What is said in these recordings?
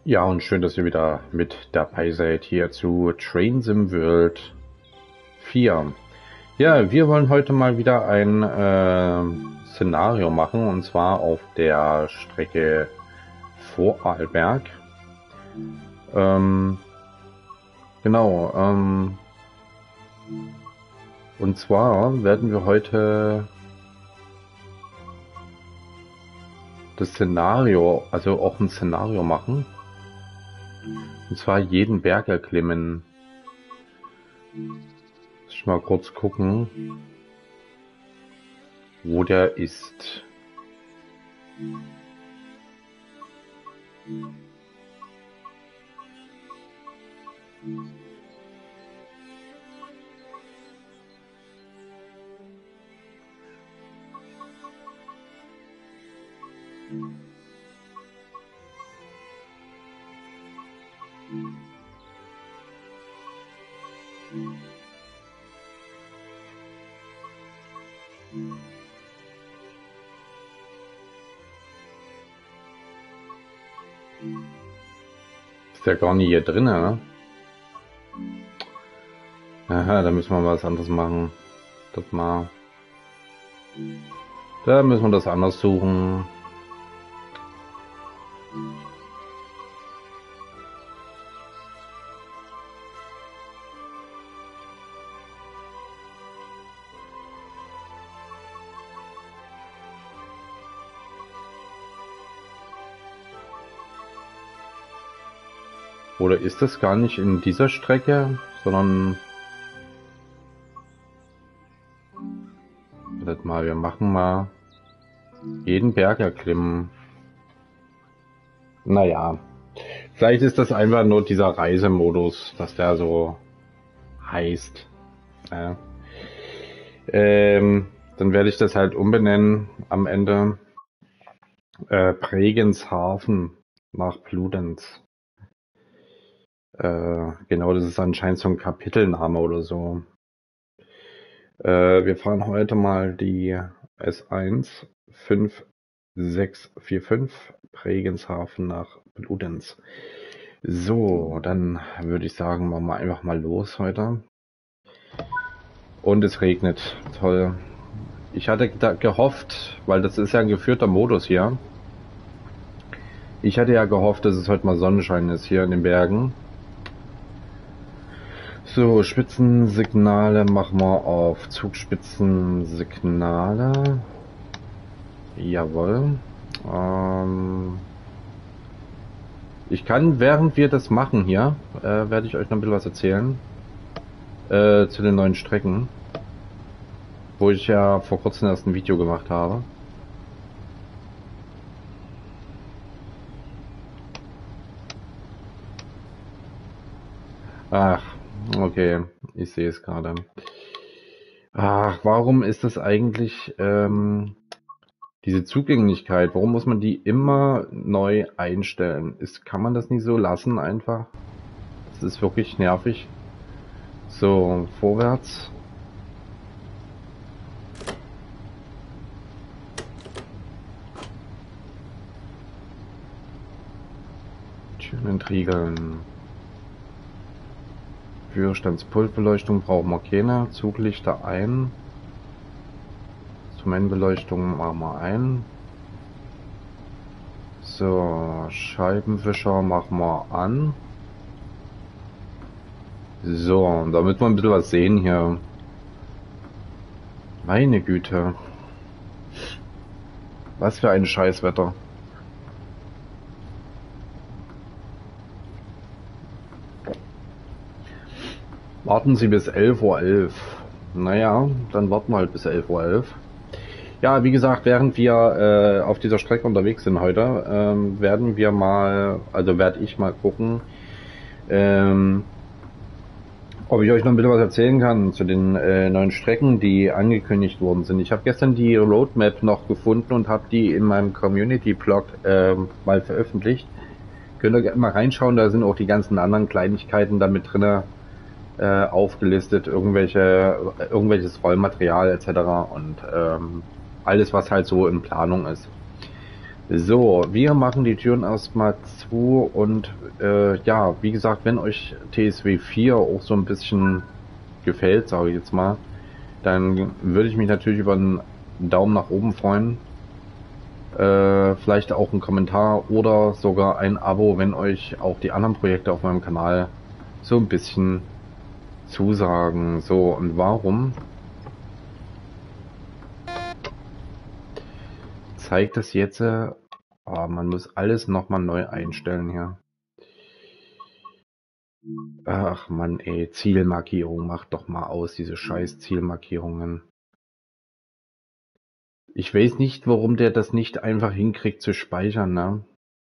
Ja, und schön, dass ihr wieder mit dabei seid hier zu Train Sim World 4. Ja, wir wollen heute mal wieder ein Szenario machen, und zwar auf der Strecke Vorarlberg. Genau, und zwar werden wir heute das Szenario, also auch ein Szenario machen. Und zwar jeden Berg erklimmen. Muss ich mal kurz gucken, wo der ist. Ist ja gar nicht hier drin, ne? Aha, da müssen wir was anderes machen. Da müssen wir das anders suchen. Oder ist das gar nicht in dieser Strecke, sondern... Wartet mal, wir machen mal jeden Berg erklimmen. Naja, vielleicht ist das einfach nur dieser Reisemodus, dass der so heißt. Ja. Dann werde ich das halt umbenennen am Ende. Bregenz-Hafen nach Bludenz. Genau, das ist anscheinend so ein Kapitelname oder so. Wir fahren heute mal die S1 5645 Bregenz-Hafen nach Bludenz. So, dann würde ich sagen, machen wir einfach mal los heute. Und es regnet. Toll. Ich hatte da gehofft, weil das ist ja ein geführter Modus hier. Ich hatte ja gehofft, dass es heute mal Sonnenschein ist hier in den Bergen. So, Spitzensignale machen wir auf Zugspitzensignale. Jawohl. Ich kann, während wir das machen hier, werde ich euch noch ein bisschen was erzählen. Zu den neuen Strecken. Wo ich ja vor kurzem erst ein Video gemacht habe. Ach, okay, ich sehe es gerade. Ach, warum ist das eigentlich diese Zugänglichkeit? Warum muss man die immer neu einstellen? Kann man das nicht so lassen einfach? Das ist wirklich nervig. So, vorwärts. Türen entriegeln. Führerstandspultbeleuchtung brauchen wir keine. Zuglichter ein. Instrumentbeleuchtung machen wir ein. So, Scheibenwischer machen wir an. So, damit wir ein bisschen was sehen hier. Meine Güte. Was für ein Scheißwetter. Warten Sie bis 11:11 Uhr. Naja, dann warten wir halt bis 11:11 Uhr. Ja, wie gesagt, während wir auf dieser Strecke unterwegs sind heute, werde ich mal gucken, ob ich euch noch ein bisschen was erzählen kann zu den neuen Strecken, die angekündigt worden sind. Ich habe gestern die Roadmap noch gefunden und habe die in meinem Community-Blog mal veröffentlicht. Könnt ihr gerne mal reinschauen, da sind auch die ganzen anderen Kleinigkeiten damit drinne aufgelistet, irgendwelches Rollmaterial etc. und alles, was halt so in Planung ist. So, wir machen die Türen erstmal dazu und ja, wie gesagt, wenn euch TSW 4 auch so ein bisschen gefällt, sage ich jetzt mal, dann würde ich mich natürlich über einen Daumen nach oben freuen. Vielleicht auch einen Kommentar oder sogar ein Abo, wenn euch auch die anderen Projekte auf meinem Kanal so ein bisschen zusagen. So, und warum zeigt das jetzt? Man muss alles nochmal neu einstellen hier. Ach man, ey, Zielmarkierung, macht doch mal aus, diese scheiß Zielmarkierungen. Ich weiß nicht, warum der das nicht einfach hinkriegt zu speichern, ne?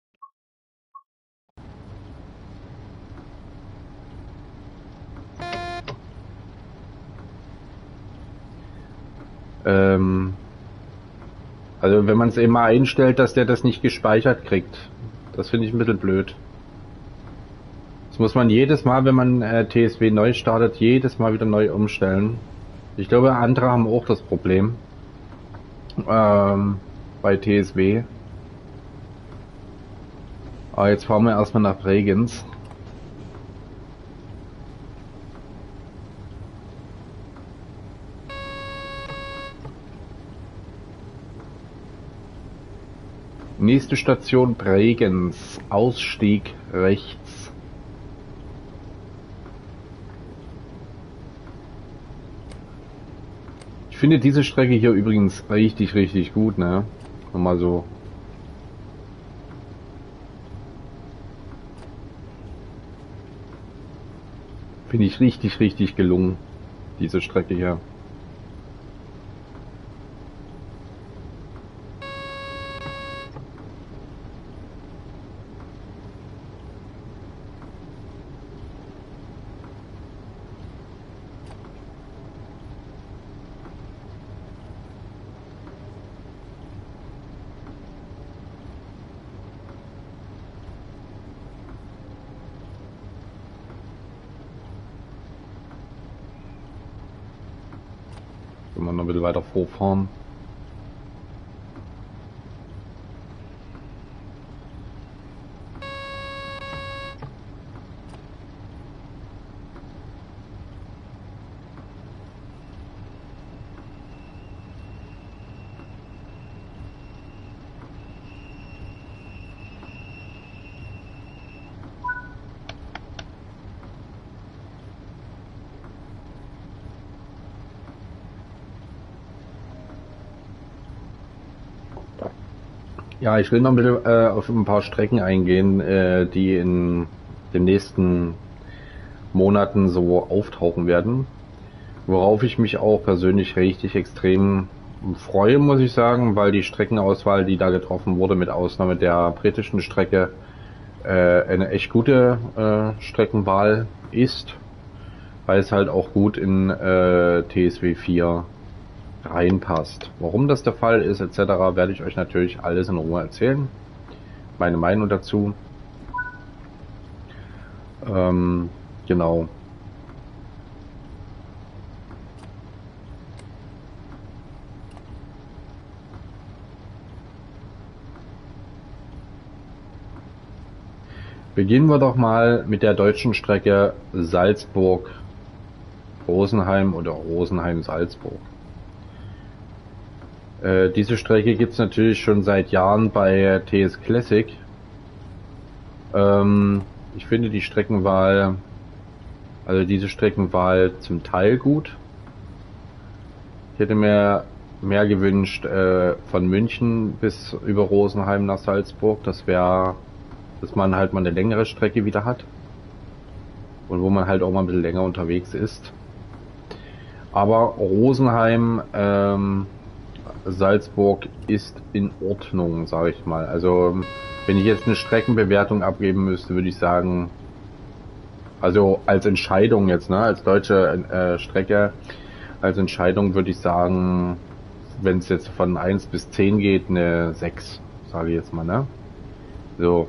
Also wenn man es eben mal einstellt, dass der das nicht gespeichert kriegt. Das finde ich ein bisschen blöd. Das muss man jedes Mal, wenn man TSW neu startet, jedes Mal wieder neu umstellen. Ich glaube, andere haben auch das Problem. Bei TSW. Aber jetzt fahren wir erstmal nach Bregenz. Nächste Station Bregenz. Ausstieg rechts. Ich finde diese Strecke hier übrigens richtig, richtig gut, ne? Nochmal so. Finde ich richtig, richtig gelungen, diese Strecke hier. Wenn wir noch ein bisschen weiter vorfahren. Ja, ich will noch ein bisschen auf ein paar Strecken eingehen, die in den nächsten Monaten so auftauchen werden. Worauf ich mich auch persönlich richtig extrem freue, muss ich sagen, weil die Streckenauswahl, die da getroffen wurde, mit Ausnahme der britischen Strecke, eine echt gute Streckenwahl ist, weil es halt auch gut in TSW 4 reinpasst. Warum das der Fall ist, etc., werde ich euch natürlich alles in Ruhe erzählen. Meine Meinung dazu. Genau. Beginnen wir doch mal mit der deutschen Strecke Salzburg-Rosenheim oder Rosenheim-Salzburg. Diese Strecke gibt es natürlich schon seit Jahren bei TS Classic. Ich finde die Streckenwahl, also diese Streckenwahl zum Teil gut. Ich hätte mir mehr gewünscht von München bis über Rosenheim nach Salzburg. Das wäre, dass man halt mal eine längere Strecke wieder hat. Und wo man halt auch mal ein bisschen länger unterwegs ist. Aber Rosenheim, Salzburg ist in Ordnung, sage ich mal. Also wenn ich jetzt eine Streckenbewertung abgeben müsste, würde ich sagen, also als Entscheidung jetzt, ne, als deutsche Strecke, als Entscheidung würde ich sagen, wenn es jetzt von 1 bis 10 geht, eine 6, sage ich jetzt mal, ne? So,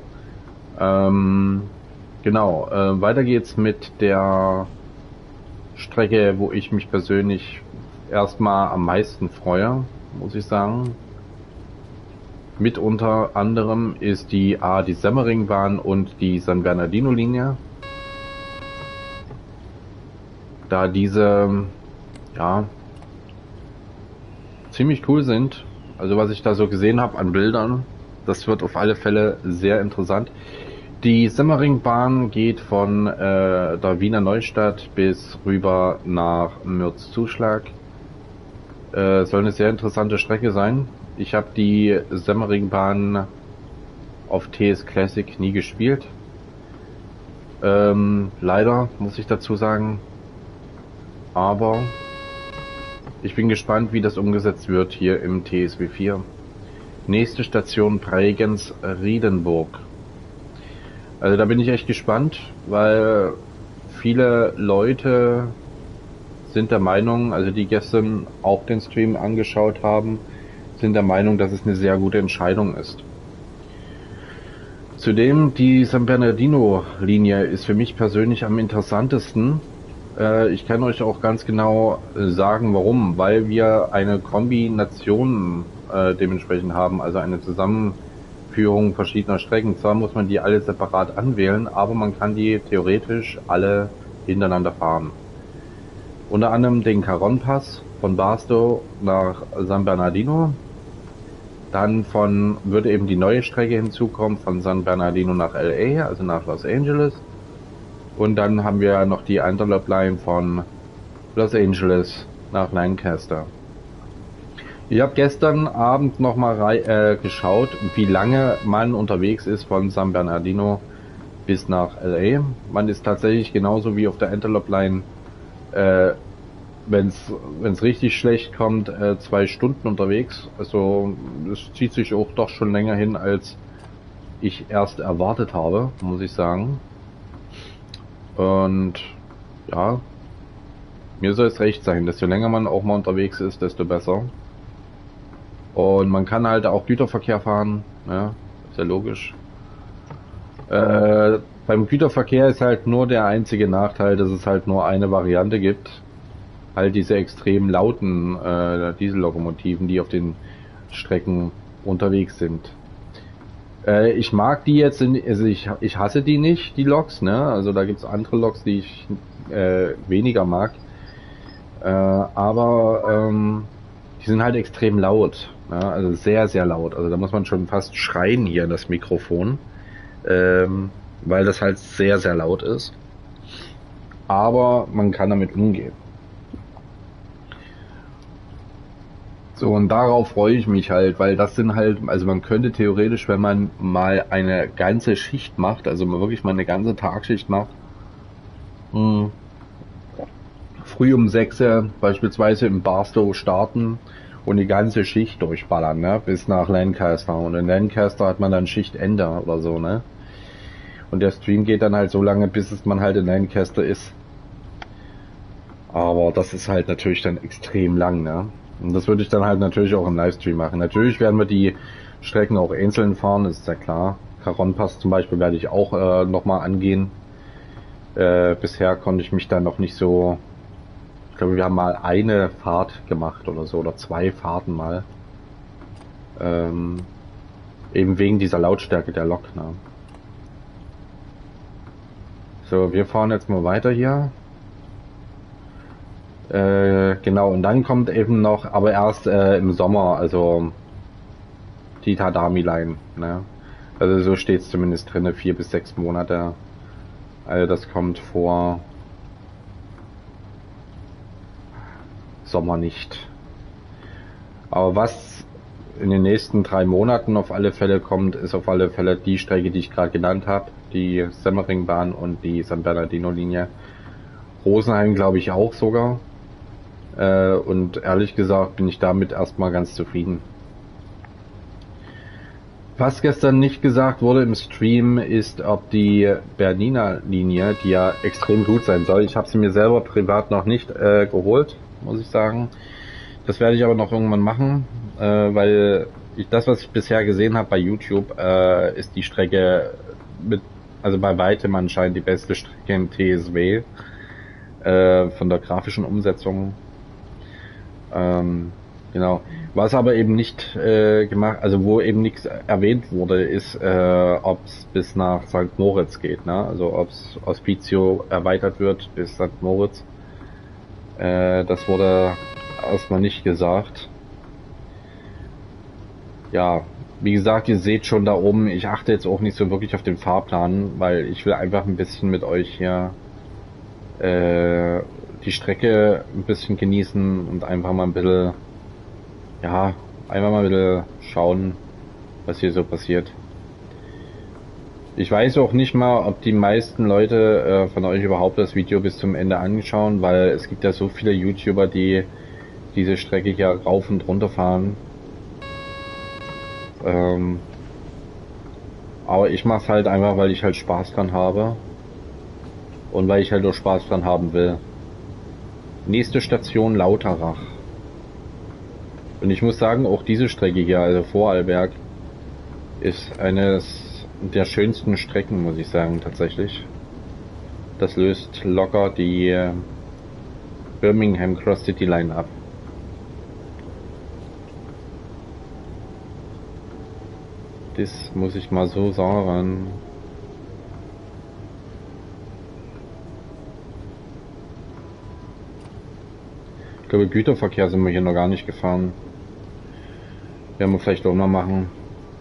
genau, weiter geht's mit der Strecke, wo ich mich persönlich erstmal am meisten freue, muss ich sagen. Mit unter anderem ist die Semmeringbahn und die San Bernardino Linie. Da diese, ja, ziemlich cool sind. Also was ich da so gesehen habe an Bildern, das wird auf alle Fälle sehr interessant. Die Semmeringbahn geht von der Wiener Neustadt bis rüber nach Mürzzuschlag. Soll eine sehr interessante Strecke sein. Ich habe die Semmeringbahn auf TS Classic nie gespielt. Leider, muss ich dazu sagen. Aber ich bin gespannt, wie das umgesetzt wird hier im TSW 4. Nächste Station Bregenz-Riedenburg. Also da bin ich echt gespannt, weil viele Leute sind der Meinung, also die gestern auch den Stream angeschaut haben, sind der Meinung, dass es eine sehr gute Entscheidung ist. Zudem die San Bernardino Linie ist für mich persönlich am interessantesten. Ich kann euch auch ganz genau sagen, warum. Weil wir eine Kombination dementsprechend haben, also eine Zusammenführung verschiedener Strecken. Zwar muss man die alle separat anwählen, aber man kann die theoretisch alle hintereinander fahren. Unter anderem den Caron-Pass von Barstow nach San Bernardino. Dann würde eben die neue Strecke hinzukommen von San Bernardino nach LA, also nach Los Angeles. Und dann haben wir noch die Antelope Line von Los Angeles nach Lancaster. Ich habe gestern Abend nochmal geschaut, wie lange man unterwegs ist von San Bernardino bis nach LA. Man ist tatsächlich genauso wie auf der Antelope Line, wenn es richtig schlecht kommt, 2 Stunden unterwegs. Also es zieht sich auch doch schon länger hin, als ich erst erwartet habe, muss ich sagen. Und ja, mir soll es recht sein, desto länger man auch mal unterwegs ist, desto besser. Und man kann halt auch Güterverkehr fahren, ja, ist ja logisch. Beim Güterverkehr ist halt nur der einzige Nachteil, dass es halt nur eine Variante gibt. Halt diese extrem lauten Diesellokomotiven, die auf den Strecken unterwegs sind. Ich mag die jetzt, also ich hasse die nicht, die Loks, ne? Also da gibt's andere Loks, die ich weniger mag. Aber die sind halt extrem laut, ne? Also sehr, sehr laut. Also da muss man schon fast schreien hier in das Mikrofon, weil das halt sehr, sehr laut ist. Aber man kann damit umgehen. So, und darauf freue ich mich halt, weil das sind halt, also man könnte theoretisch, wenn man mal eine ganze Schicht macht, also man wirklich mal eine ganze Tagschicht macht, früh um 6 beispielsweise im Barstow starten und die ganze Schicht durchballern, ne, bis nach Lancaster. Und in Lancaster hat man dann Schichtende oder so, ne. Und der Stream geht dann halt so lange, bis man halt in Lancaster ist. Aber das ist halt natürlich dann extrem lang, ne. Und das würde ich dann halt natürlich auch im Livestream machen. Natürlich werden wir die Strecken auch einzeln fahren, ist ja klar. Caron-Pass zum Beispiel werde ich auch nochmal angehen. Bisher konnte ich mich da noch nicht so... Ich glaube, wir haben mal eine Fahrt gemacht oder so, oder 2 Fahrten mal. Eben wegen dieser Lautstärke der Lok. Ne? So, wir fahren jetzt mal weiter hier. Genau, und dann kommt eben noch, aber erst im Sommer, also die Tadami Line, ne? Also so steht es zumindest drin, 4 bis 6 Monate. Also das kommt vor Sommer nicht. Aber was in den nächsten 3 Monaten auf alle Fälle kommt, ist auf alle Fälle die Strecke, die ich gerade genannt habe, die Semmeringbahn und die San Bernardino Linie. Rosenheim glaube ich auch sogar. Und ehrlich gesagt bin ich damit erstmal ganz zufrieden. Was gestern nicht gesagt wurde im Stream ist, ob die Bernina Linie, die ja extrem gut sein soll, ich habe sie mir selber privat noch nicht geholt, muss ich sagen. Das werde ich aber noch irgendwann machen, weil das, was ich bisher gesehen habe bei YouTube, ist die Strecke also bei weitem anscheinend die beste Strecke im TSW von der grafischen Umsetzung. Genau. Was aber eben nicht gemacht, also wo eben nichts erwähnt wurde, ist, ob es bis nach St. Moritz geht, ne? Also ob es Hospitio erweitert wird bis St. Moritz. Das wurde erstmal nicht gesagt. Ja, wie gesagt, ihr seht schon da oben, ich achte jetzt auch nicht so wirklich auf den Fahrplan, weil ich will einfach ein bisschen mit euch hier äh, die Strecke ein bisschen genießen und einfach mal ein bisschen, ja, einfach mal ein bisschen schauen, was hier so passiert. Ich weiß auch nicht mal, ob die meisten Leute von euch überhaupt das Video bis zum Ende anschauen, weil es gibt ja so viele YouTuber, die diese Strecke hier rauf und runter fahren. Ähm, aber ich mache es halt einfach, weil ich halt Spaß dran habe und weil ich halt auch Spaß dran haben will. Nächste Station Lauterach. Und ich muss sagen, auch diese Strecke hier, also Vorarlberg, ist eines der schönsten Strecken, muss ich sagen, tatsächlich. Das löst locker die Birmingham Cross City Line ab. Das muss ich mal so sagen. Ich glaube, Güterverkehr sind wir hier noch gar nicht gefahren. Werden wir vielleicht auch mal machen.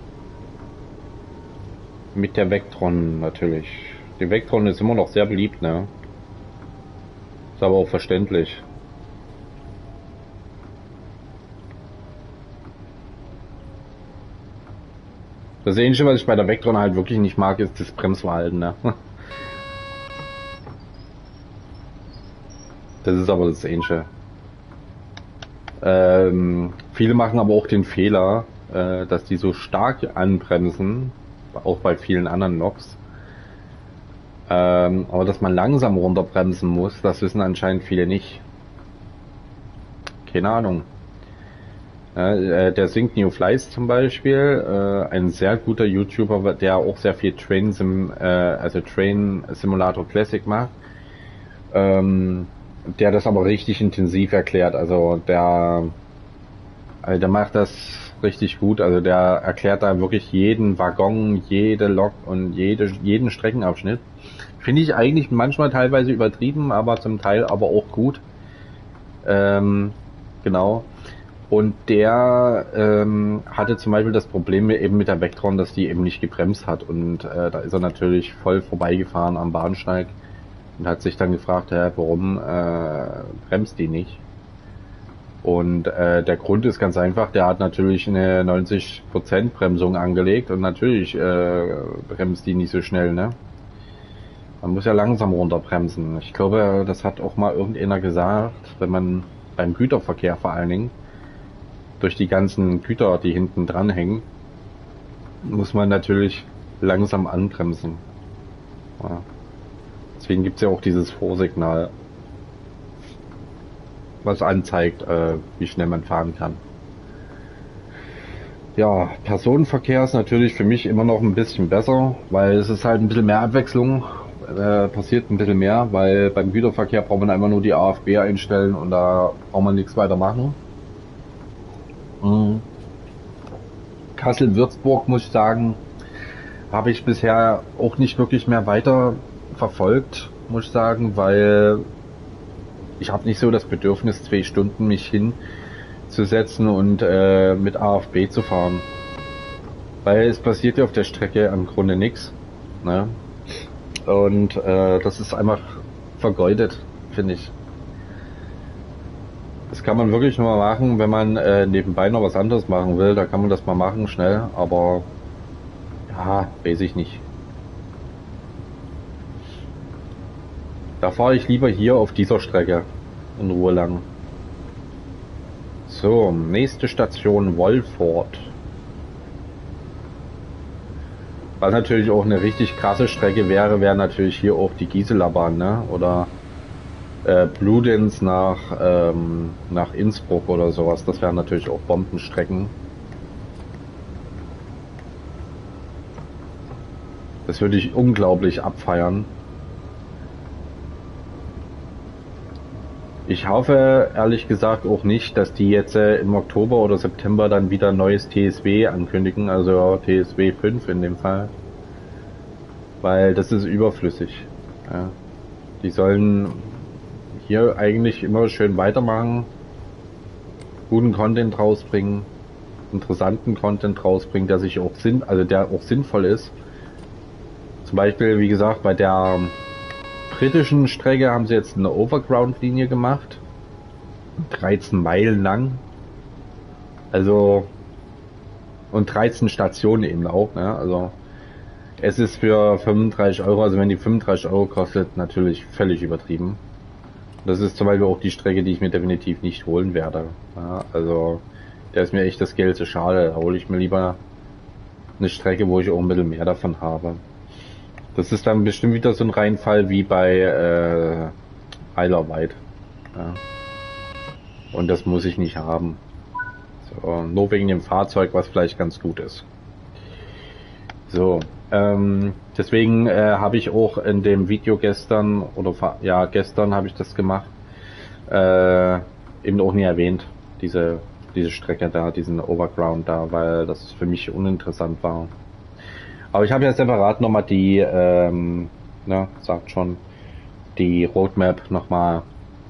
Mit der Vectron natürlich. Die Vectron ist immer noch sehr beliebt, ne? Ist aber auch verständlich. Das Einzige, was ich bei der Vectron halt wirklich nicht mag, ist das Bremsverhalten, ne? Das ist aber das Einzige. Viele machen aber auch den Fehler, dass die so stark anbremsen, auch bei vielen anderen Nops. Aber dass man langsam runterbremsen muss, das wissen anscheinend viele nicht. Keine Ahnung. Der Sync New Flies zum Beispiel, ein sehr guter YouTuber, der auch sehr viel also Train Simulator Classic macht, der das aber richtig intensiv erklärt. Also der macht das richtig gut. Also der erklärt da wirklich jeden Waggon, jede Lok und jeden Streckenabschnitt. Finde ich eigentlich manchmal teilweise übertrieben, aber zum Teil aber auch gut. Genau. Und der hatte zum Beispiel das Problem eben mit der Vectron, dass die eben nicht gebremst hat. Und da ist er natürlich voll vorbeigefahren am Bahnsteig und hat sich dann gefragt, warum bremst die nicht? Und der Grund ist ganz einfach, der hat natürlich eine 90% Bremsung angelegt und natürlich bremst die nicht so schnell, ne? Man muss ja langsam runterbremsen. Ich glaube, das hat auch mal irgendeiner gesagt, wenn man beim Güterverkehr vor allen Dingen, durch die ganzen Güter, die hinten dran hängen, muss man natürlich langsam anbremsen. Ja. Deswegen gibt es ja auch dieses Vorsignal, was anzeigt, wie schnell man fahren kann. Ja, Personenverkehr ist natürlich für mich immer noch ein bisschen besser, weil es ist halt ein bisschen mehr Abwechslung, passiert ein bisschen mehr, weil beim Güterverkehr braucht man einfach nur die AFB einstellen und da braucht man nichts weiter machen. Mhm. Kassel-Würzburg, muss ich sagen, habe ich bisher auch nicht wirklich mehr weiter verfolgt, muss ich sagen, weil ich habe nicht so das Bedürfnis, 2 Stunden mich hinzusetzen und mit AFB zu fahren. Weil es passiert ja auf der Strecke im Grunde nichts. Ne? Und das ist einfach vergeudet, finde ich. Das kann man wirklich nur mal machen, wenn man nebenbei noch was anderes machen will. Da kann man das mal machen, schnell. Aber ja, weiß ich nicht. Da fahre ich lieber hier auf dieser Strecke in Ruhe lang. So, nächste Station Wolford. Was natürlich auch eine richtig krasse Strecke wäre, wäre natürlich hier auch die Gisela Bahn, ne? Oder Bludenz nach Innsbruck oder sowas. Das wären natürlich auch Bombenstrecken. Das würde ich unglaublich abfeiern. Ich hoffe ehrlich gesagt auch nicht, dass die jetzt im Oktober oder September dann wieder ein neues TSW ankündigen, also TSW 5 in dem Fall, weil das ist überflüssig. Ja. Die sollen hier eigentlich immer schön weitermachen, guten Content rausbringen, interessanten Content rausbringen, der sich auch der auch sinnvoll ist. Zum Beispiel, wie gesagt, bei der britischen Strecke haben sie jetzt eine Overground-Linie gemacht, 13 Meilen lang, also und 13 Stationen eben auch, ne? Also es ist für 35 Euro, also wenn die 35 Euro kostet, natürlich völlig übertrieben. Das ist zum Beispiel auch die Strecke, die ich mir definitiv nicht holen werde. Ja, also da ist mir echt das Geld zu schade. Da hole ich mir lieber eine Strecke, wo ich auch ein bisschen mehr davon habe. Das ist dann bestimmt wieder so ein Reinfall wie bei Isle of Wight. Ja. Und das muss ich nicht haben. So, nur wegen dem Fahrzeug, was vielleicht ganz gut ist. So, deswegen habe ich auch in dem Video gestern, gestern habe ich das gemacht, eben auch nie erwähnt, diese Strecke da, diesen Overground da, weil das für mich uninteressant war. Aber ich habe ja separat nochmal die, sagt schon, die Roadmap nochmal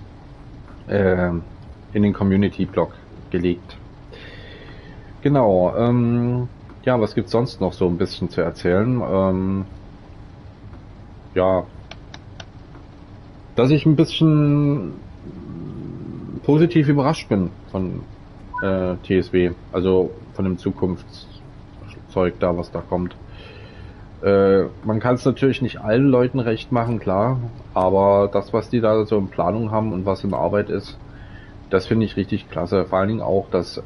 in den Community-Blog gelegt. Genau, ja, was gibt's sonst noch so ein bisschen zu erzählen? Ja, dass ich ein bisschen positiv überrascht bin von TSW, also von dem Zukunftszeug da, was da kommt. Man kann es natürlich nicht allen Leuten recht machen, klar, aber das, was die da so in Planung haben und was in Arbeit ist, das finde ich richtig klasse. Vor allen Dingen auch, dass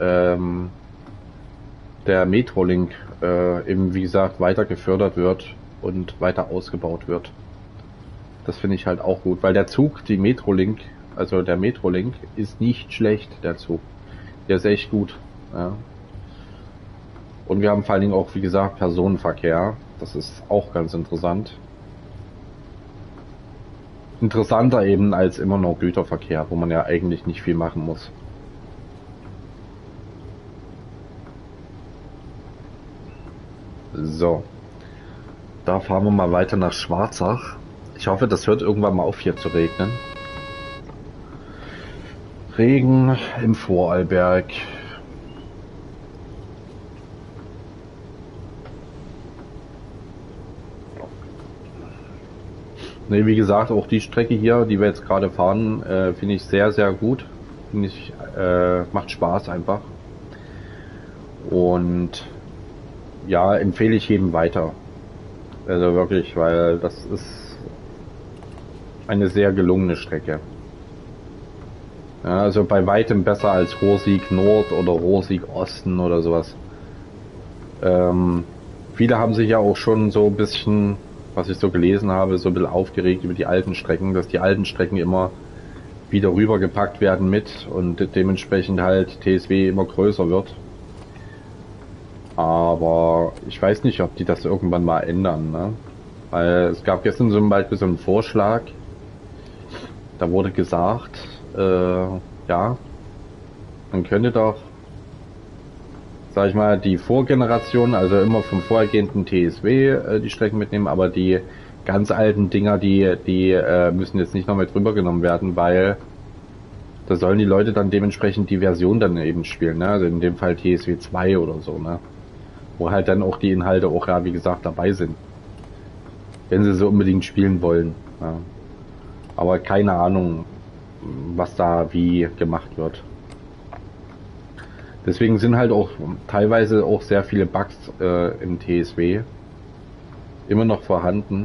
der Metrolink eben wie gesagt weiter gefördert wird und weiter ausgebaut wird. Das finde ich halt auch gut, weil der Zug, der Metrolink ist nicht schlecht, der Zug. Der ist echt gut. Ja. Und wir haben vor allen Dingen auch, wie gesagt, Personenverkehr. Das ist auch ganz interessant. Interessanter eben als immer noch Güterverkehr, wo man ja eigentlich nicht viel machen muss. So, da fahren wir mal weiter nach Schwarzach. Ich hoffe, das hört irgendwann mal auf hier zu regnen. Regen im Vorarlberg. Ne, wie gesagt, auch die Strecke hier, die wir jetzt gerade fahren, finde ich sehr, sehr gut. Finde ich, macht Spaß einfach. Und ja, empfehle ich jedem weiter. Also wirklich, weil das ist eine sehr gelungene Strecke. Ja, also bei weitem besser als Rohrsig Nord oder Rohrsig Osten oder sowas. Viele haben sich ja auch schon so ein bisschen, was ich so gelesen habe, so ein bisschen aufgeregt über die alten Strecken, dass die alten Strecken immer wieder rübergepackt werden mit und dementsprechend halt TSW immer größer wird. Aber ich weiß nicht, ob die das irgendwann mal ändern, ne? Weil es gab gestern zum Beispiel so einen Vorschlag, da wurde gesagt, ja, man könnte doch, sag ich mal, die Vorgeneration, also immer vom vorhergehenden TSW die Strecken mitnehmen, aber die ganz alten Dinger, die müssen jetzt nicht noch mit rübergenommen werden, weil da sollen die Leute dann dementsprechend die Version dann eben spielen, ne? Also in dem Fall TSW 2 oder so, ne? Wo halt dann auch die Inhalte auch, ja, wie gesagt, dabei sind. Wenn sie so unbedingt spielen wollen. Ja. Aber keine Ahnung, was da wie gemacht wird. Deswegen sind halt auch teilweise auch sehr viele Bugs im TSW immer noch vorhanden.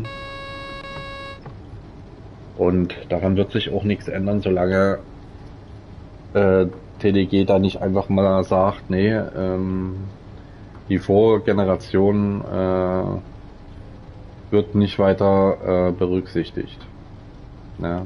Und daran wird sich auch nichts ändern, solange TDG da nicht einfach mal sagt, nee, die Vorgeneration wird nicht weiter berücksichtigt. Ja.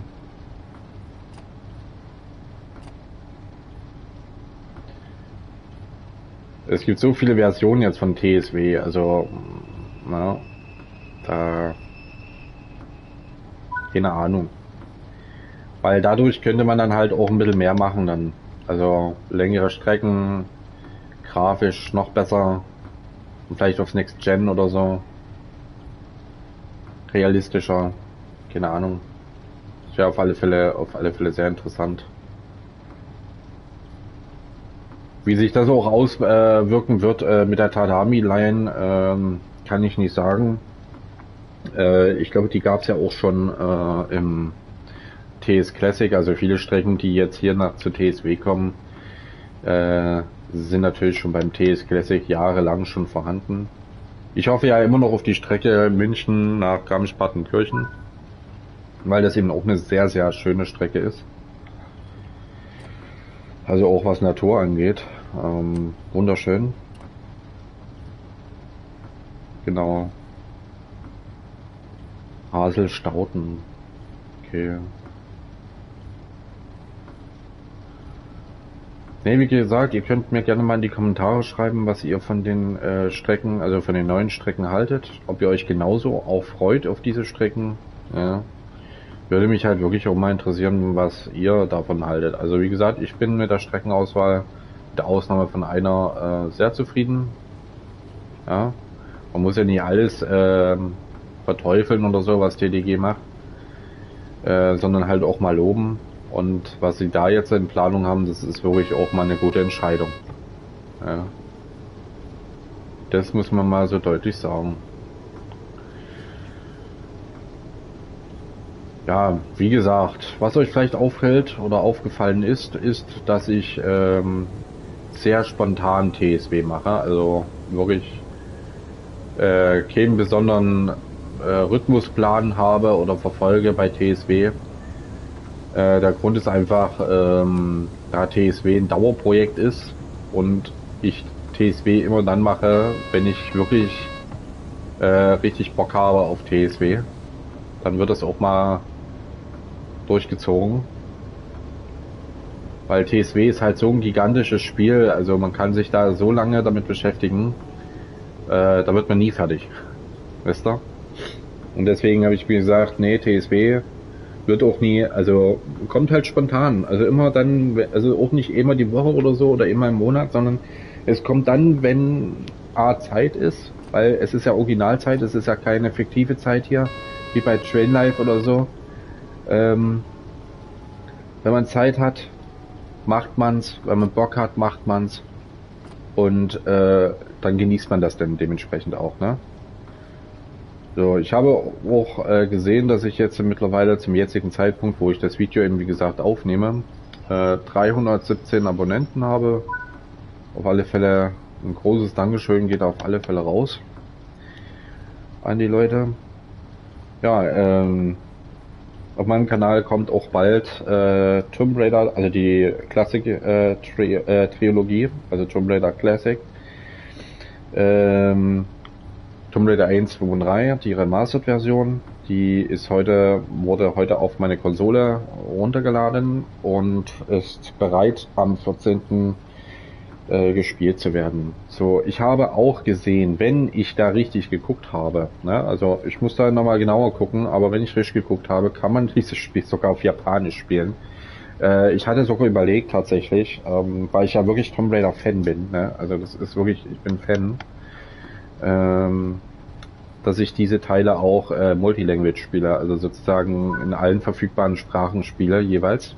Es gibt so viele Versionen jetzt von TSW, also na, da keine Ahnung. Weil dadurch könnte man dann halt auch ein bisschen mehr machen dann. Also längere Strecken, grafisch noch besser und vielleicht aufs Next Gen oder so. Realistischer, keine Ahnung. Das wäre auf alle Fälle sehr interessant. Wie sich das auch auswirken wird mit der Tatami-Line, kann ich nicht sagen. Ich glaube, die gab es ja auch schon im TS Classic, also viele Strecken, die jetzt hier nach zu TSW kommen, sind natürlich schon beim TS Classic jahrelang schon vorhanden. Ich hoffe ja immer noch auf die Strecke München nach Garmisch-Partenkirchen, weil das eben auch eine sehr, sehr schöne Strecke ist. Also auch was Natur angeht. Wunderschön. Genau. Haselstauden. Okay. Ne, wie gesagt, ihr könnt mir gerne mal in die Kommentare schreiben, was ihr von den Strecken, also von den neuen Strecken haltet. Ob ihr euch genauso auch freut auf diese Strecken. Ja. Würde mich halt wirklich auch mal interessieren, was ihr davon haltet. Also wie gesagt, ich bin mit der Streckenauswahl, mit der Ausnahme von einer, sehr zufrieden. Ja. Man muss ja nicht alles verteufeln oder so, was TDG macht, sondern halt auch mal loben. Und was sie da jetzt in Planung haben, das ist wirklich auch mal eine gute Entscheidung. Ja. Das muss man mal so deutlich sagen. Ja, wie gesagt, was euch vielleicht auffällt oder aufgefallen ist, dass ich sehr spontan TSW mache. Also wirklich keinen besonderen Rhythmusplan habe oder verfolge bei TSW. Der Grund ist einfach, da TSW ein Dauerprojekt ist und ich TSW immer dann mache, wenn ich wirklich richtig Bock habe auf TSW. Dann wird das auch mal durchgezogen. Weil TSW ist halt so ein gigantisches Spiel, also man kann sich da so lange damit beschäftigen, da wird man nie fertig. Wisst ihr? Und deswegen habe ich mir gesagt, nee, TSW wird auch nie, also kommt halt spontan. Also immer dann, also auch nicht immer die Woche oder so oder immer im Monat, sondern es kommt dann, wenn A Zeit ist, weil es ist ja Originalzeit, es ist ja keine fiktive Zeit hier, wie bei Trainlife oder so. Wenn man Zeit hat, macht man's, wenn man Bock hat, macht man's und dann genießt man das dann dementsprechend auch, ne? So, ich habe auch gesehen, dass ich jetzt mittlerweile zum jetzigen Zeitpunkt, wo ich das Video eben wie gesagt aufnehme, 317 Abonnenten habe. Auf alle Fälle ein großes Dankeschön geht auf alle Fälle raus an die Leute. Ja, auf meinem Kanal kommt auch bald Tomb Raider, also die Classic Trilogie, also Tomb Raider Classic. Tomb Raider 1, 2 und 3, die Remastered-Version, die wurde heute auf meine Konsole runtergeladen und ist bereit am 14. Gespielt zu werden. So, ich habe auch gesehen, wenn ich da richtig geguckt habe, ne, also ich muss da nochmal genauer gucken, aber wenn ich richtig geguckt habe, kann man dieses Spiel sogar auf Japanisch spielen. Ich hatte sogar überlegt tatsächlich, weil ich ja wirklich Tomb Raider Fan bin, ne, also das ist wirklich, ich bin Fan, dass ich diese Teile auch Multilanguage spiele, also sozusagen in allen verfügbaren Sprachen spiele jeweils.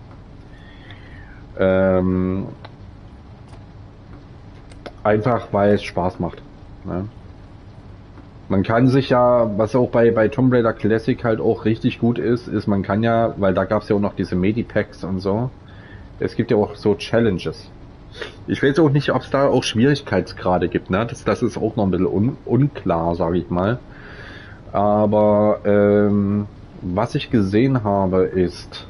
Einfach weil es Spaß macht. Ne? Man kann sich ja, was auch bei Tomb Raider Classic halt auch richtig gut ist man kann ja, weil da gab es ja auch noch diese Medipacks und so, es gibt ja auch so Challenges. Ich weiß auch nicht, ob es da auch Schwierigkeitsgrade gibt, ne? Das ist auch noch ein bisschen unklar, sage ich mal. Aber was ich gesehen habe ist,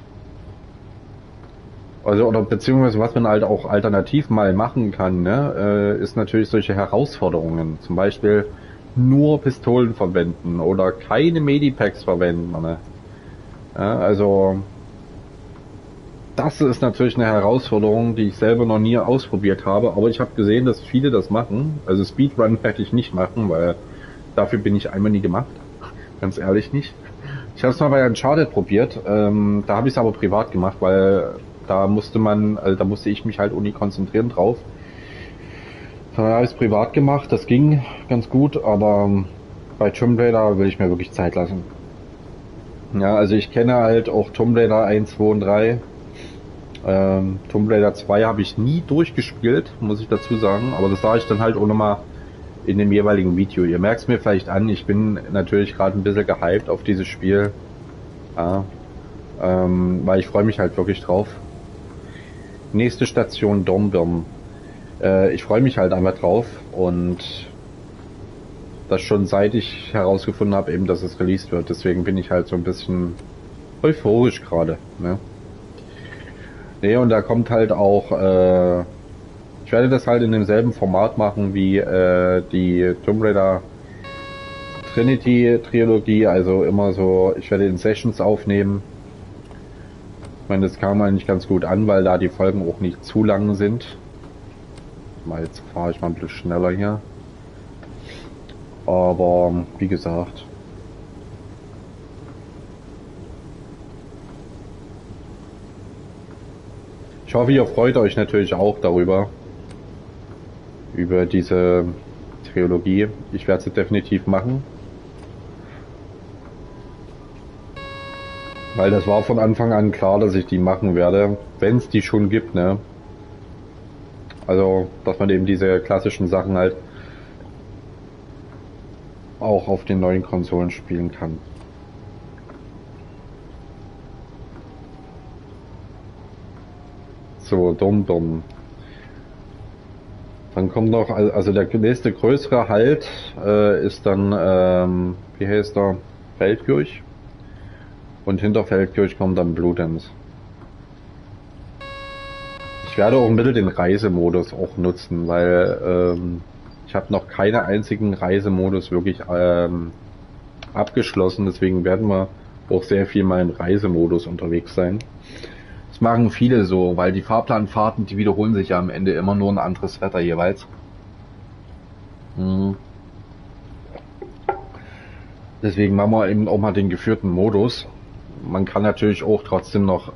also oder beziehungsweise was man halt auch alternativ mal machen kann, ne, ist natürlich solche Herausforderungen. Zum Beispiel nur Pistolen verwenden oder keine Medipacks verwenden. Ne? Ja, also das ist natürlich eine Herausforderung, die ich selber noch nie ausprobiert habe, aber ich habe gesehen, dass viele das machen. Also Speedrun werde ich nicht machen, weil dafür bin ich einmal nie gemacht. Ganz ehrlich nicht. Ich habe es mal bei Uncharted probiert. Da habe ich es aber privat gemacht, weil da musste man, also da musste ich mich halt uni konzentrieren drauf. Da habe ich es privat gemacht. Das ging ganz gut, aber bei Tomb Raider will ich mir wirklich Zeit lassen. Ja, also ich kenne halt auch Tomb Raider 1, 2 und 3. Tomb Raider 2 habe ich nie durchgespielt, muss ich dazu sagen. Aber das sage ich dann halt auch nochmal in dem jeweiligen Video. Ihr merkt es mir vielleicht an, ich bin natürlich gerade ein bisschen gehypt auf dieses Spiel. Ja, weil ich freue mich halt wirklich drauf. Nächste Station Dornbirn. Ich freue mich halt einfach drauf und das schon seit ich herausgefunden habe, eben, dass es released wird. Deswegen bin ich halt so ein bisschen euphorisch gerade. Ne? Nee, und da kommt halt auch, ich werde das halt in demselben Format machen wie die Tomb Raider Trinity Trilogie, also immer so, ich werde in Sessions aufnehmen. Ich meine, das kam eigentlich ganz gut an, weil da die Folgen auch nicht zu lang sind. Mal jetzt fahre ich mal ein bisschen schneller hier. Aber wie gesagt, ich hoffe, ihr freut euch natürlich auch darüber, über diese Trilogie. Ich werde sie definitiv machen, weil das war von Anfang an klar, dass ich die machen werde, wenn es die schon gibt, ne? Also, dass man eben diese klassischen Sachen halt auch auf den neuen Konsolen spielen kann. So, dumm, dumm. Dann kommt noch, also der nächste größere Halt ist dann, wie heißt der, Feldkirch. Und hinter Feldkirch kommt dann Bludenz. Ich werde auch ein bisschen den Reisemodus auch nutzen, weil ich habe noch keinen einzigen Reisemodus wirklich abgeschlossen. Deswegen werden wir auch sehr viel mal im Reisemodus unterwegs sein. Das machen viele so, weil die Fahrplanfahrten, die wiederholen sich ja am Ende immer nur ein anderes Wetter jeweils. Deswegen machen wir eben auch mal den geführten Modus. Man kann natürlich auch trotzdem noch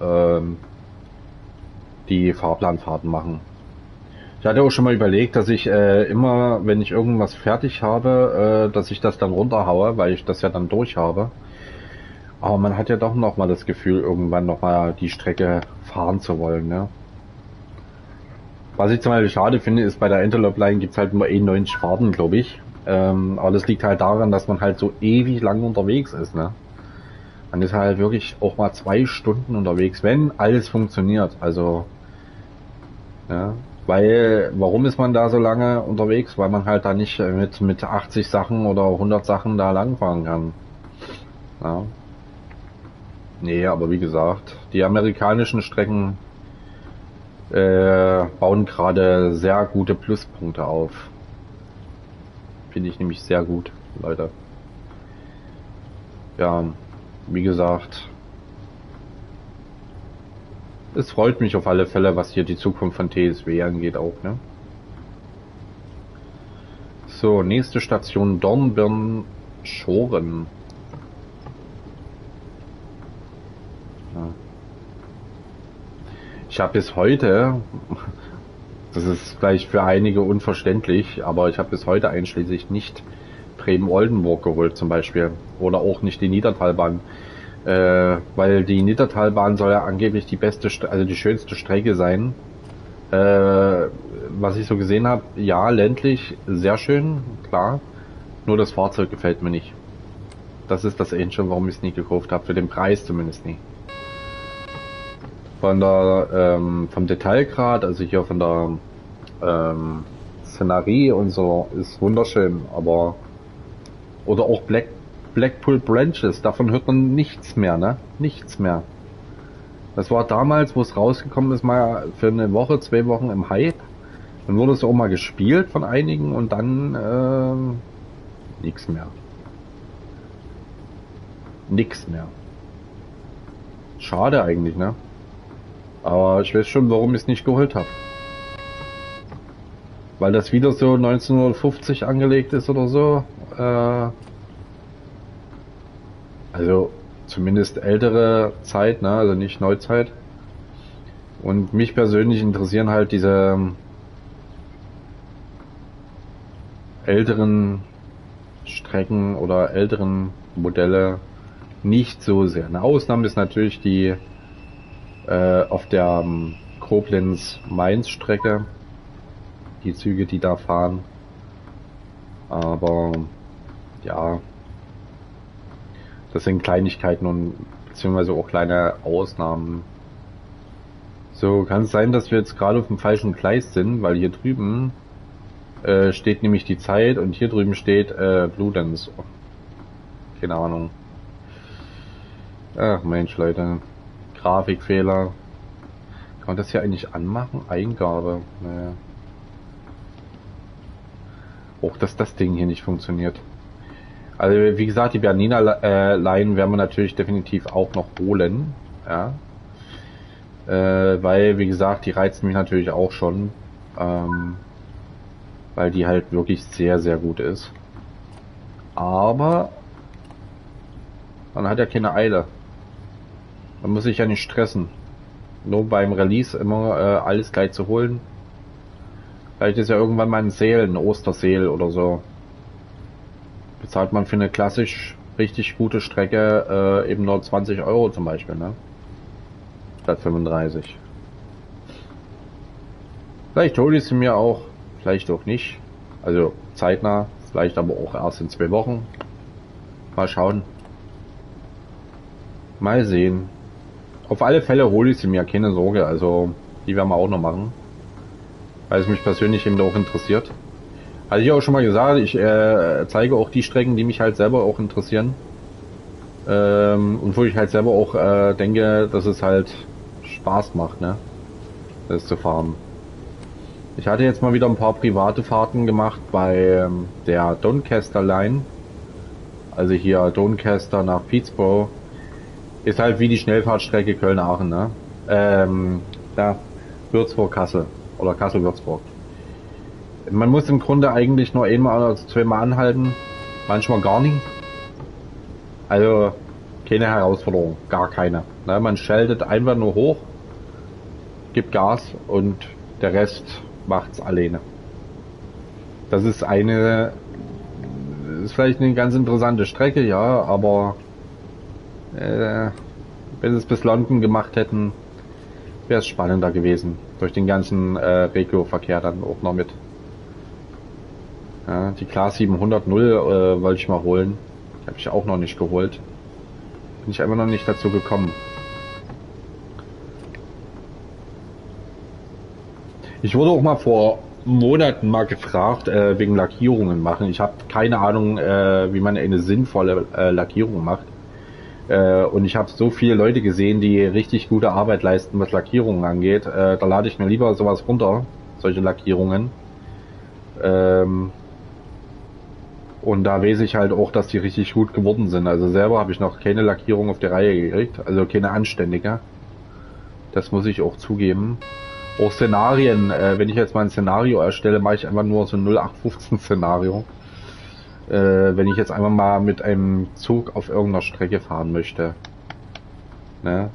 die Fahrplanfahrten machen. Ich hatte auch schon mal überlegt, dass ich immer, wenn ich irgendwas fertig habe, dass ich das dann runterhaue, weil ich das ja dann durch habe. Aber man hat ja doch noch mal das Gefühl, irgendwann noch mal die Strecke fahren zu wollen. Ne? Was ich zum Beispiel schade finde, ist, bei der Interlope Line gibt's halt nur 90 Fahrten, glaube ich. Aber das liegt halt daran, dass man halt so ewig lang unterwegs ist. Ne? Man ist halt wirklich auch mal 2 Stunden unterwegs, wenn alles funktioniert. Also, ja, weil, warum ist man da so lange unterwegs? Weil man halt da nicht mit 80 Sachen oder 100 Sachen da langfahren kann. Ja. Nee, aber wie gesagt, die amerikanischen Strecken bauen gerade sehr gute Pluspunkte auf. Finde ich nämlich sehr gut, Leute. Ja, wie gesagt, es freut mich auf alle Fälle, was hier die Zukunft von TSW angeht auch, ne? So, nächste Station Dornbirn-Schoren. Ja. Ich habe bis heute, das ist vielleicht für einige unverständlich, aber ich habe bis heute einschließlich nicht Bremen-Oldenburg geholt zum Beispiel. Oder auch nicht die Niedertalbahn. Weil die Niedertalbahn soll ja angeblich die beste, also die schönste Strecke sein. Was ich so gesehen habe, ja, ländlich, sehr schön, klar. Nur das Fahrzeug gefällt mir nicht. Das ist das Einzige, warum ich es nicht gekauft habe. Für den Preis zumindest nicht. Von der, vom Detailgrad, also hier von der Szenerie und so, ist wunderschön, aber oder auch Blackpool Branches, davon hört man nichts mehr, ne? Nichts mehr. Das war damals, wo es rausgekommen ist, mal für eine Woche, 2 Wochen im Hype. Dann wurde es auch mal gespielt von einigen und dann nichts mehr. Nix mehr. Schade eigentlich, ne? Aber ich weiß schon, warum ich es nicht geholt habe. Weil das wieder so 1950 angelegt ist oder so. Also zumindest ältere Zeit, ne? Also nicht Neuzeit. Und mich persönlich interessieren halt diese älteren Strecken oder älteren Modelle nicht so sehr. Eine Ausnahme ist natürlich die auf der Koblenz-Mainz-Strecke, die Züge, die da fahren. Aber ja, das sind Kleinigkeiten und beziehungsweise auch kleine Ausnahmen. So, kann es sein, dass wir jetzt gerade auf dem falschen Gleis sind, weil hier drüben steht nämlich die Zeit und hier drüben steht Bludenz. Keine Ahnung. Ach Mensch, Leute. Grafikfehler. Kann man das hier eigentlich anmachen? Eingabe. Naja. Auch dass das Ding hier nicht funktioniert. Also wie gesagt, die Bernina Line werden wir natürlich definitiv auch noch holen. Ja. Weil, wie gesagt, die reizen mich natürlich auch schon. Weil die halt wirklich sehr, sehr gut ist. Aber man hat ja keine Eile. Man muss sich ja nicht stressen. Nur beim Release immer alles gleich zu holen. Vielleicht ist ja irgendwann mal ein Sale, ein Ostersale oder so. Bezahlt man für eine klassisch richtig gute Strecke eben nur 20 Euro zum Beispiel, ne? Statt 35. Vielleicht hole ich sie mir auch, vielleicht auch nicht. Also zeitnah, vielleicht aber auch erst in 2 Wochen. Mal schauen. Mal sehen. Auf alle Fälle hole ich sie mir, keine Sorge. Also die werden wir auch noch machen. Weil es mich persönlich eben auch interessiert. Hatte ich auch schon mal gesagt, ich zeige auch die Strecken, die mich halt selber auch interessieren. Und wo ich halt selber auch denke, dass es halt Spaß macht, ne? Das zu fahren. Ich hatte jetzt mal wieder ein paar private Fahrten gemacht bei der Doncaster Line. Also hier Doncaster nach Peterborough. Ist halt wie die Schnellfahrtstrecke Köln-Aachen, ne? Da Würzburg-Kassel oder Kassel-Würzburg. Man muss im Grunde eigentlich nur einmal oder zweimal anhalten, manchmal gar nicht. Also keine Herausforderung, gar keine. Ne? Man schaltet einfach nur hoch, gibt Gas und der Rest macht's alleine. Das ist vielleicht eine ganz interessante Strecke, ja, aber wenn sie es bis London gemacht hätten, wäre es spannender gewesen. Durch den ganzen Regio-Verkehr dann auch noch mit. Ja, die Class 700 wollte ich mal holen. Die habe ich auch noch nicht geholt. Bin ich einfach noch nicht dazu gekommen. Ich wurde auch mal vor Monaten mal gefragt, wegen Lackierungen machen. Ich habe keine Ahnung, wie man eine sinnvolle Lackierung macht. Und ich habe so viele Leute gesehen, die richtig gute Arbeit leisten, was Lackierungen angeht. Da lade ich mir lieber sowas runter, solche Lackierungen. Und da weiß ich halt auch, dass die richtig gut geworden sind. Also selber habe ich noch keine Lackierung auf die Reihe gekriegt, also keine anständige. Das muss ich auch zugeben. Auch Szenarien, wenn ich jetzt mal ein Szenario erstelle, mache ich einfach nur so ein 0815 Szenario. Wenn ich jetzt einfach mal mit einem Zug auf irgendeiner Strecke fahren möchte. Ne?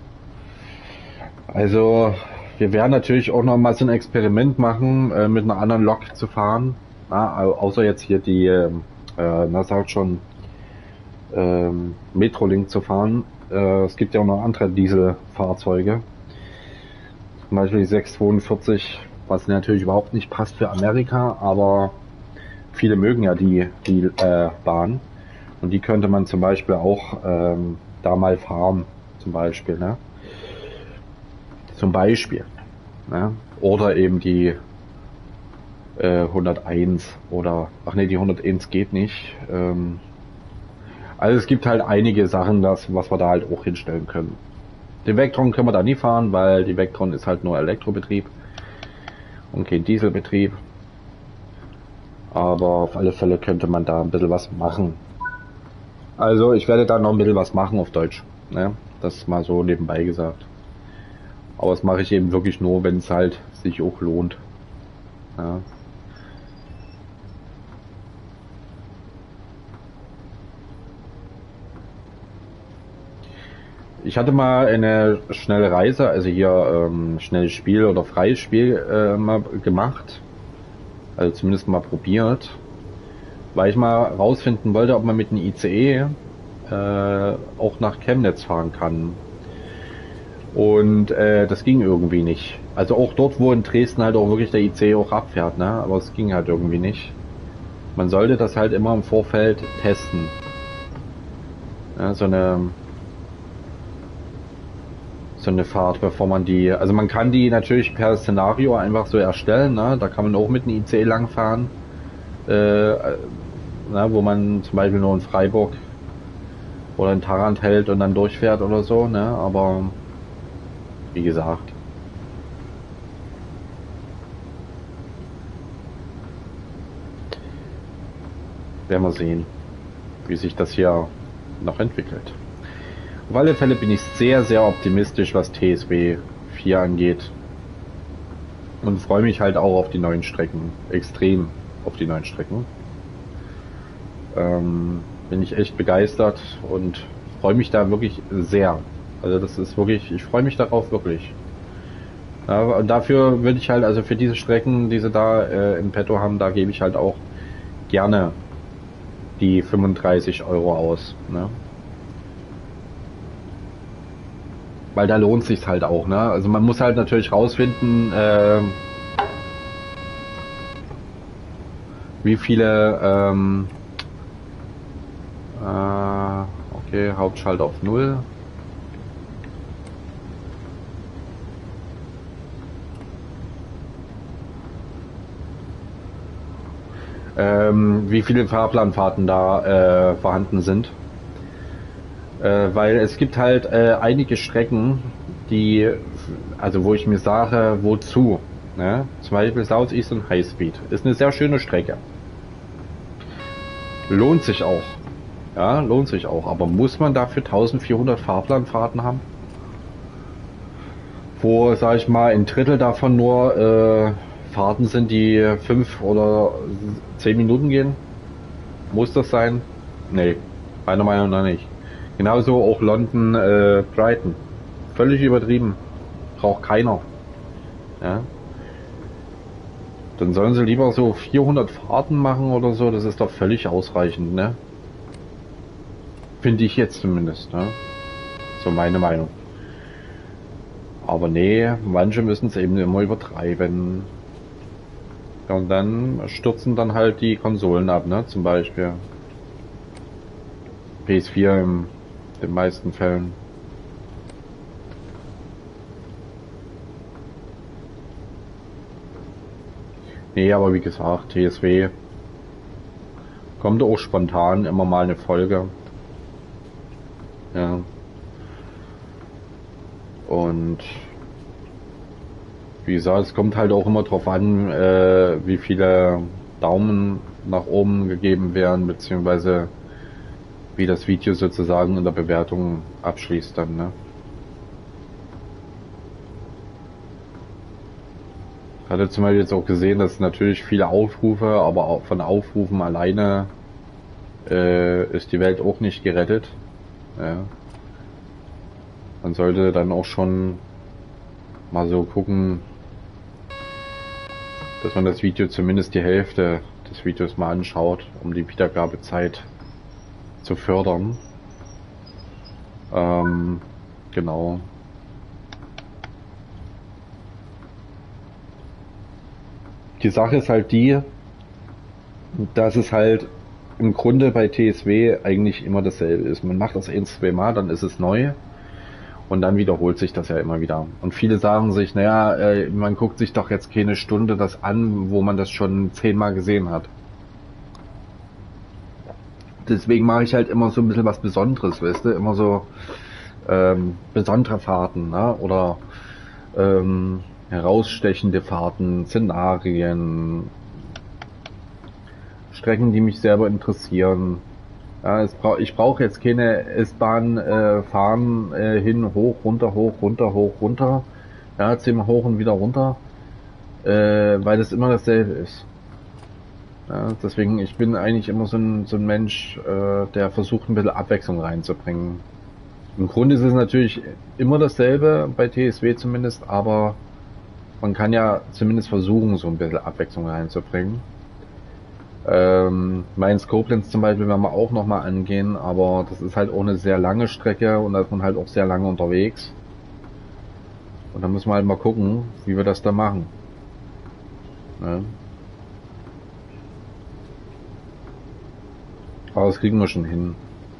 Also wir werden natürlich auch noch mal so ein Experiment machen, mit einer anderen Lok zu fahren. Na, außer jetzt hier die, sagt schon, Metrolink zu fahren. Es gibt ja auch noch andere Dieselfahrzeuge. Zum Beispiel die 642, was natürlich überhaupt nicht passt für Amerika, aber viele mögen ja die Bahn. Und die könnte man zum Beispiel auch da mal fahren, zum Beispiel, ne? Zum Beispiel. Ne? Oder eben die 101 oder, ach nee, die 101 geht nicht. Also es gibt halt einige Sachen, was wir da halt auch hinstellen können. Den Vectron können wir da nie fahren, weil die Vectron ist halt nur Elektrobetrieb und kein Dieselbetrieb. Aber auf alle Fälle könnte man da ein bisschen was machen. Also ich werde da noch ein bisschen was machen auf Deutsch. Ne? Das mal so nebenbei gesagt. Aber das mache ich eben wirklich nur, wenn es halt sich auch lohnt. Ja. Ich hatte mal eine schnelle Reise, also hier schnelles Spiel oder freies Spiel mal gemacht, also zumindest mal probiert, weil ich mal rausfinden wollte, ob man mit dem ICE auch nach Chemnitz fahren kann. Und das ging irgendwie nicht. Also auch dort, wo in Dresden halt auch wirklich der ICE auch abfährt, ne? Aber es ging halt irgendwie nicht. Man sollte das halt immer im Vorfeld testen. Ja, so eine Fahrt, bevor man die, also man kann die natürlich per Szenario einfach so erstellen, ne? Da kann man auch mit dem ICE langfahren, äh, wo man zum Beispiel nur in Freiburg oder in Tharandt hält und dann durchfährt oder so, ne? Aber wie gesagt, werden wir sehen, wie sich das hier noch entwickelt. Auf alle Fälle bin ich sehr, sehr optimistisch, was TSW 4 angeht. Und freue mich halt auch auf die neuen Strecken. Extrem auf die neuen Strecken. Bin ich echt begeistert und freue mich da wirklich sehr. Also das ist wirklich, ich freue mich darauf wirklich. Ja, und dafür würde ich halt, also für diese Strecken, die sie da in petto haben, da gebe ich halt auch gerne die 35 € aus. Ne? Weil da lohnt sich's halt auch. Ne? Also man muss halt natürlich rausfinden, wie viele, okay, Hauptschalter auf null. Wie viele Fahrplanfahrten da vorhanden sind. Weil es gibt halt einige Strecken, die, also wo ich mir sage, wozu? Ne? Zum Beispiel Southeastern High Speed. Ist eine sehr schöne Strecke. Lohnt sich auch. Ja, lohnt sich auch. Aber muss man dafür 1400 Fahrplanfahrten haben? Wo, sag ich mal, ein Drittel davon nur Fahrten sind, die 5 oder 10 Minuten gehen? Muss das sein? Nee, meiner Meinung nach nicht. Genauso auch London, Brighton. Völlig übertrieben. Braucht keiner. Ja? Dann sollen sie lieber so 400 Fahrten machen oder so. Das ist doch völlig ausreichend, ne? Finde ich jetzt zumindest, ne? So meine Meinung. Aber nee, manche müssen es eben immer übertreiben. Und dann stürzen dann halt die Konsolen ab, ne? Zum Beispiel PS4 in den meisten Fällen. Nee, aber wie gesagt, TSW kommt auch spontan immer mal eine Folge. Ja. Und wie gesagt, es kommt halt auch immer drauf an, wie viele Daumen nach oben gegeben werden, beziehungsweise wie das Video sozusagen in der Bewertung abschließt dann, ne? Ich hatte zum Beispiel jetzt auch gesehen, dass natürlich viele Aufrufe, aber auch von Aufrufen alleine ist die Welt auch nicht gerettet. Ja. Man sollte dann auch schon mal so gucken, dass man das Video zumindest die Hälfte des Videos mal anschaut, um die Wiedergabezeit zu fördern. Genau. Die Sache ist halt die, dass es halt im Grunde bei TSW eigentlich immer dasselbe ist. Man macht das ein, zwei Mal, dann ist es neu und dann wiederholt sich das ja immer wieder. Und viele sagen sich, naja, man guckt sich doch jetzt keine Stunde das an, wo man das schon 10-mal gesehen hat. Deswegen mache ich halt immer so ein bisschen was Besonderes, weißt du, immer so besondere Fahrten, ne? Oder herausstechende Fahrten, Szenarien, Strecken, die mich selber interessieren. Ja, ich brauche jetzt keine S-Bahn fahren hin, hoch, runter, hoch, runter, hoch, runter. Ja, 10-mal hoch und wieder runter, weil das immer dasselbe ist. Ja, deswegen, ich bin eigentlich immer so ein Mensch, der versucht ein bisschen Abwechslung reinzubringen. Im Grunde ist es natürlich immer dasselbe, bei TSW zumindest, aber man kann ja zumindest versuchen, so ein bisschen Abwechslung reinzubringen. Mainz-Koblenz zum Beispiel werden wir auch nochmal angehen, aber das ist halt auch eine sehr lange Strecke und da ist man halt auch sehr lange unterwegs. Und da müssen wir halt mal gucken, wie wir das da machen. Ne? Aber das kriegen wir schon hin.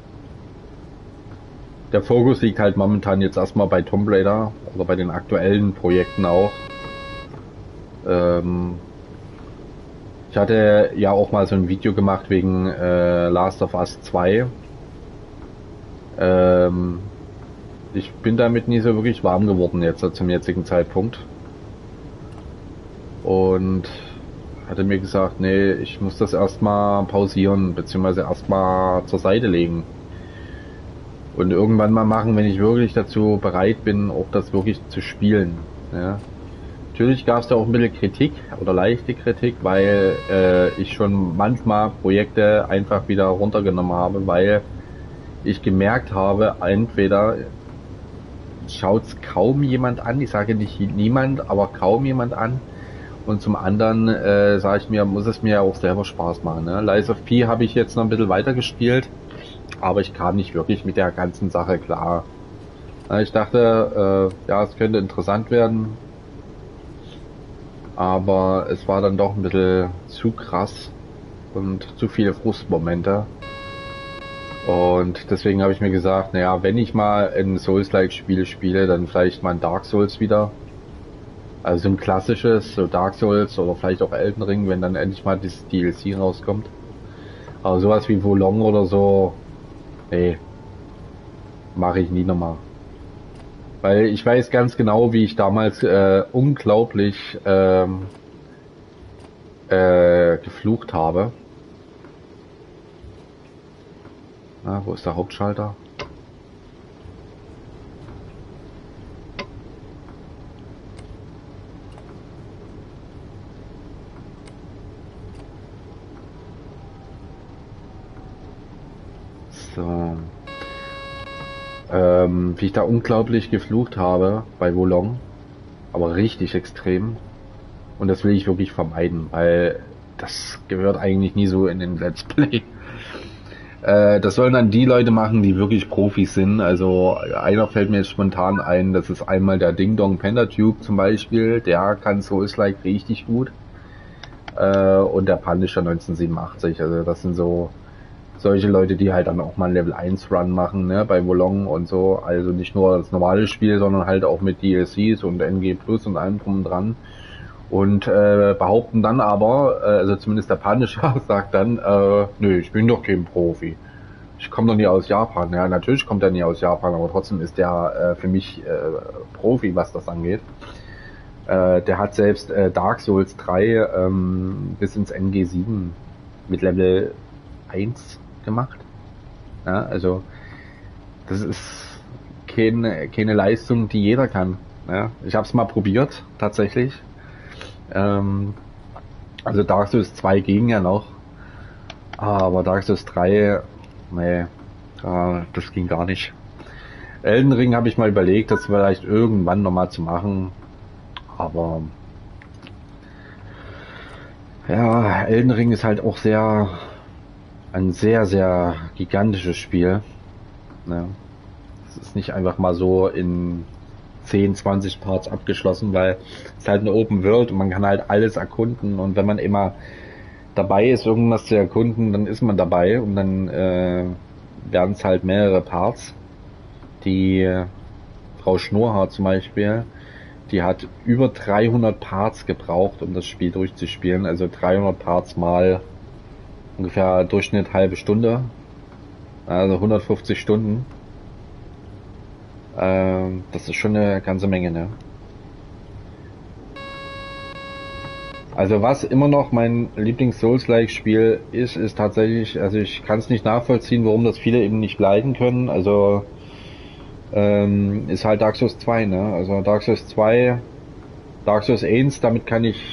Der Fokus liegt halt momentan jetzt erstmal bei Tomb Raider oder bei den aktuellen Projekten auch. Ich hatte ja auch mal so ein Video gemacht wegen Last of Us 2. Ich bin damit nie so wirklich warm geworden jetzt zum jetzigen Zeitpunkt. Und hatte mir gesagt, nee, ich muss das erstmal pausieren, beziehungsweise erstmal zur Seite legen. Und irgendwann mal machen, wenn ich wirklich dazu bereit bin, auch das wirklich zu spielen. Ja. Natürlich gab es da auch ein bisschen Kritik oder leichte Kritik, weil ich schon manchmal Projekte einfach wieder runtergenommen habe, weil ich gemerkt habe, entweder schaut's kaum jemand an, ich sage nicht niemand, aber kaum jemand an, und zum anderen sage ich mir, muss es mir ja auch selber Spaß machen. Ne? Lies of P habe ich jetzt noch ein bisschen weiter gespielt, aber ich kam nicht wirklich mit der ganzen Sache klar. Ich dachte, ja, es könnte interessant werden, aber es war dann doch ein bisschen zu krass und zu viele Frustmomente. Und deswegen habe ich mir gesagt, naja, wenn ich mal ein Souls-like-Spiel spiele, dann vielleicht mal ein Dark Souls wieder. Also ein klassisches, so Dark Souls oder vielleicht auch Elden Ring, wenn dann endlich mal dieses DLC rauskommt. Aber sowas wie Wo Long oder so, nee, mache ich nie nochmal. Weil ich weiß ganz genau, wie ich damals unglaublich geflucht habe. Na, wo ist der Hauptschalter? So. Wie ich da unglaublich geflucht habe bei Wo Long. Aber richtig extrem. Und das will ich wirklich vermeiden, weil das gehört eigentlich nie so in den Let's Play. Das sollen dann die Leute machen, die wirklich Profis sind. Also einer fällt mir jetzt spontan ein, das ist einmal der Ding Dong Pentatube zum Beispiel. Der kann Souls-like richtig gut. Und der Punisher 1987. Also das sind so solche Leute, die halt dann auch mal Level 1 Run machen, ne, bei Wo Long und so. Also nicht nur das normale Spiel, sondern halt auch mit DLCs und NG Plus und allem drum und dran. Und behaupten dann aber, also zumindest der Punisher sagt dann, nö, ich bin doch kein Profi. Ich komme doch nie aus Japan. Ja, natürlich kommt er nie aus Japan, aber trotzdem ist der für mich Profi, was das angeht. Der hat selbst Dark Souls 3 bis ins NG7 mit Level 1 gemacht. Ja, also das ist keine Leistung, die jeder kann. Ja, ich habe es mal probiert, tatsächlich. Also Dark Souls 2 ging ja noch, aber Dark Souls 3, nee, das ging gar nicht. Elden Ring habe ich mal überlegt, das vielleicht irgendwann nochmal zu machen, aber ja, Elden Ring ist halt auch ein sehr, sehr gigantisches Spiel. Ne? Es ist nicht einfach mal so in 10, 20 Parts abgeschlossen, weil es halt eine Open World und man kann halt alles erkunden, und wenn man immer dabei ist, irgendwas zu erkunden, dann ist man dabei, und dann werden es halt mehrere Parts. Die Frau Schnurrhaar zum Beispiel, die hat über 300 Parts gebraucht, um das Spiel durchzuspielen, also 300 Parts mal ungefähr Durchschnitt halbe Stunde, also 150 Stunden. Das ist schon eine ganze Menge, ne? Also was immer noch mein Lieblings-Souls-like-Spiel ist tatsächlich, also ich kann es nicht nachvollziehen, warum das viele eben nicht leiden können. Also ist halt Dark Souls 2, ne? Also Dark Souls 2, Dark Souls 1, damit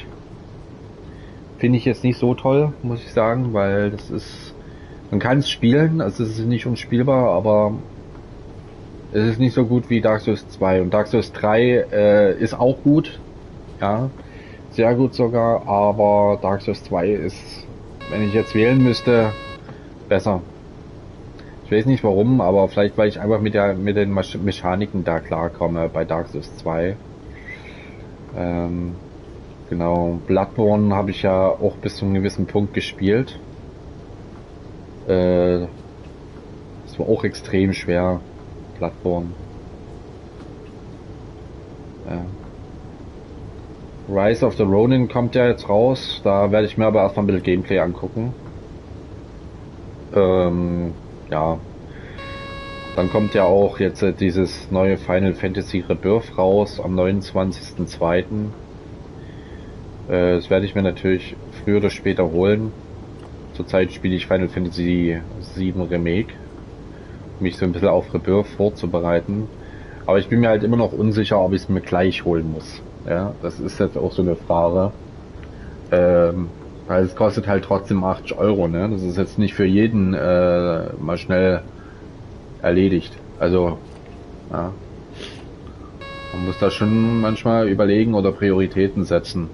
finde ich jetzt nicht so toll, muss ich sagen, weil das ist, man kann es spielen, also es ist nicht unspielbar, aber Es ist nicht so gut wie Dark Souls 2 und Dark Souls 3 ist auch gut, ja, sehr gut sogar, aber Dark Souls 2 ist, wenn ich jetzt wählen müsste, besser. Ich weiß nicht warum, aber vielleicht weil ich einfach mit den Mechaniken da klarkomme bei Dark Souls 2. Ähm, genau, Bloodborne habe ich ja auch bis zu einem gewissen Punkt gespielt. Das war auch extrem schwer, Bloodborne. Ja. Rise of the Ronin kommt ja jetzt raus, da werde ich mir aber erstmal ein bisschen Gameplay angucken. Ja. Dann kommt ja auch jetzt dieses neue Final Fantasy Rebirth raus am 29.02. Das werde ich mir natürlich früher oder später holen. Zurzeit spiele ich Final Fantasy 7 Remake, um mich so ein bisschen auf Rebirth vorzubereiten. Aber ich bin mir halt immer noch unsicher, ob ich es mir gleich holen muss. Ja, das ist jetzt auch so eine Frage. Weil es kostet halt trotzdem 80 Euro, ne? Das ist jetzt nicht für jeden mal schnell erledigt. Also, ja. Man muss da schon manchmal überlegen oder Prioritäten setzen.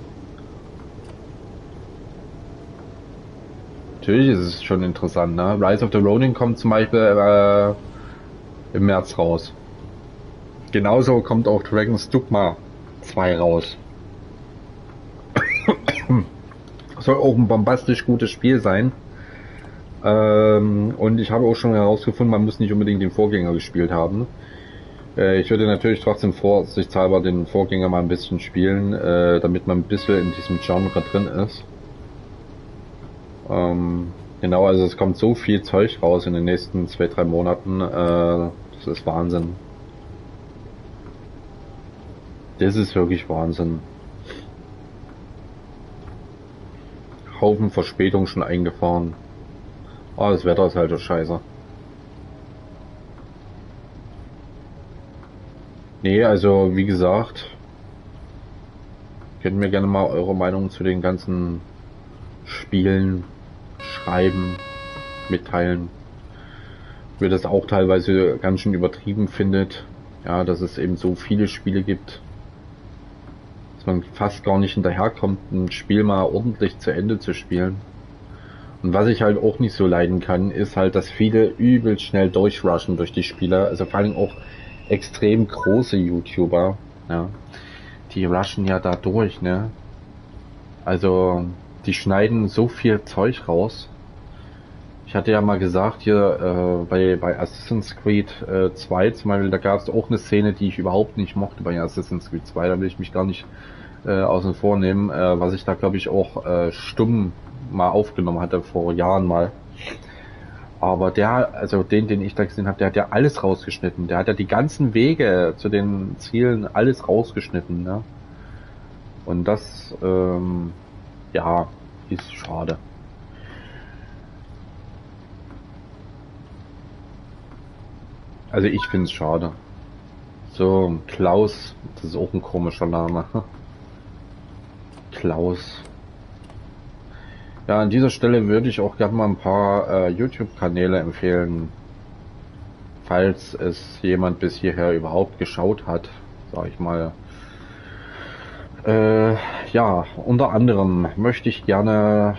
Natürlich ist es schon interessant, ne? Rise of the Ronin kommt zum Beispiel im März raus. Genauso kommt auch Dragon's Dogma 2 raus. Soll auch ein bombastisch gutes Spiel sein. Und ich habe auch schon herausgefunden, man muss nicht unbedingt den Vorgänger gespielt haben. Ich würde natürlich trotzdem vorsichtshalber den Vorgänger mal ein bisschen spielen, damit man ein bisschen in diesem Genre drin ist. Genau, also es kommt so viel Zeug raus in den nächsten 2-3 Monaten, das ist Wahnsinn. Das ist wirklich Wahnsinn. Haufen Verspätung schon eingefahren. Oh, das Wetter ist halt so scheiße. Nee, also wie gesagt, könnt mir gerne mal eure Meinung zu den ganzen Spielen schreiben, mitteilen. Wer das auch teilweise ganz schön übertrieben findet, ja, dass es eben so viele Spiele gibt, dass man fast gar nicht hinterherkommt, ein Spiel mal ordentlich zu Ende zu spielen. Und was ich halt auch nicht so leiden kann, ist halt, dass viele übel schnell durchrushen durch die Spiele, also vor allem auch extrem große YouTuber, ja, die rushen ja da durch, ne? Also, die schneiden so viel Zeug raus. Ich hatte ja mal gesagt, hier bei Assassin's Creed 2 zum Beispiel, da gab es auch eine Szene, die ich überhaupt nicht mochte bei Assassin's Creed 2, da will ich mich gar nicht außen vor nehmen, was ich da glaube ich auch stumm mal aufgenommen hatte vor Jahren mal. Aber also den ich da gesehen habe, der hat ja alles rausgeschnitten. Der hat ja die ganzen Wege zu den Zielen alles rausgeschnitten, ne? Und das, ja, ist schade. Also ich finde es schade. So, Klaus, das ist auch ein komischer Name. Klaus. Ja, an dieser Stelle würde ich auch gerne mal ein paar YouTube-Kanäle empfehlen, falls es jemand bis hierher überhaupt geschaut hat, sag ich mal. Ja, unter anderem möchte ich gerne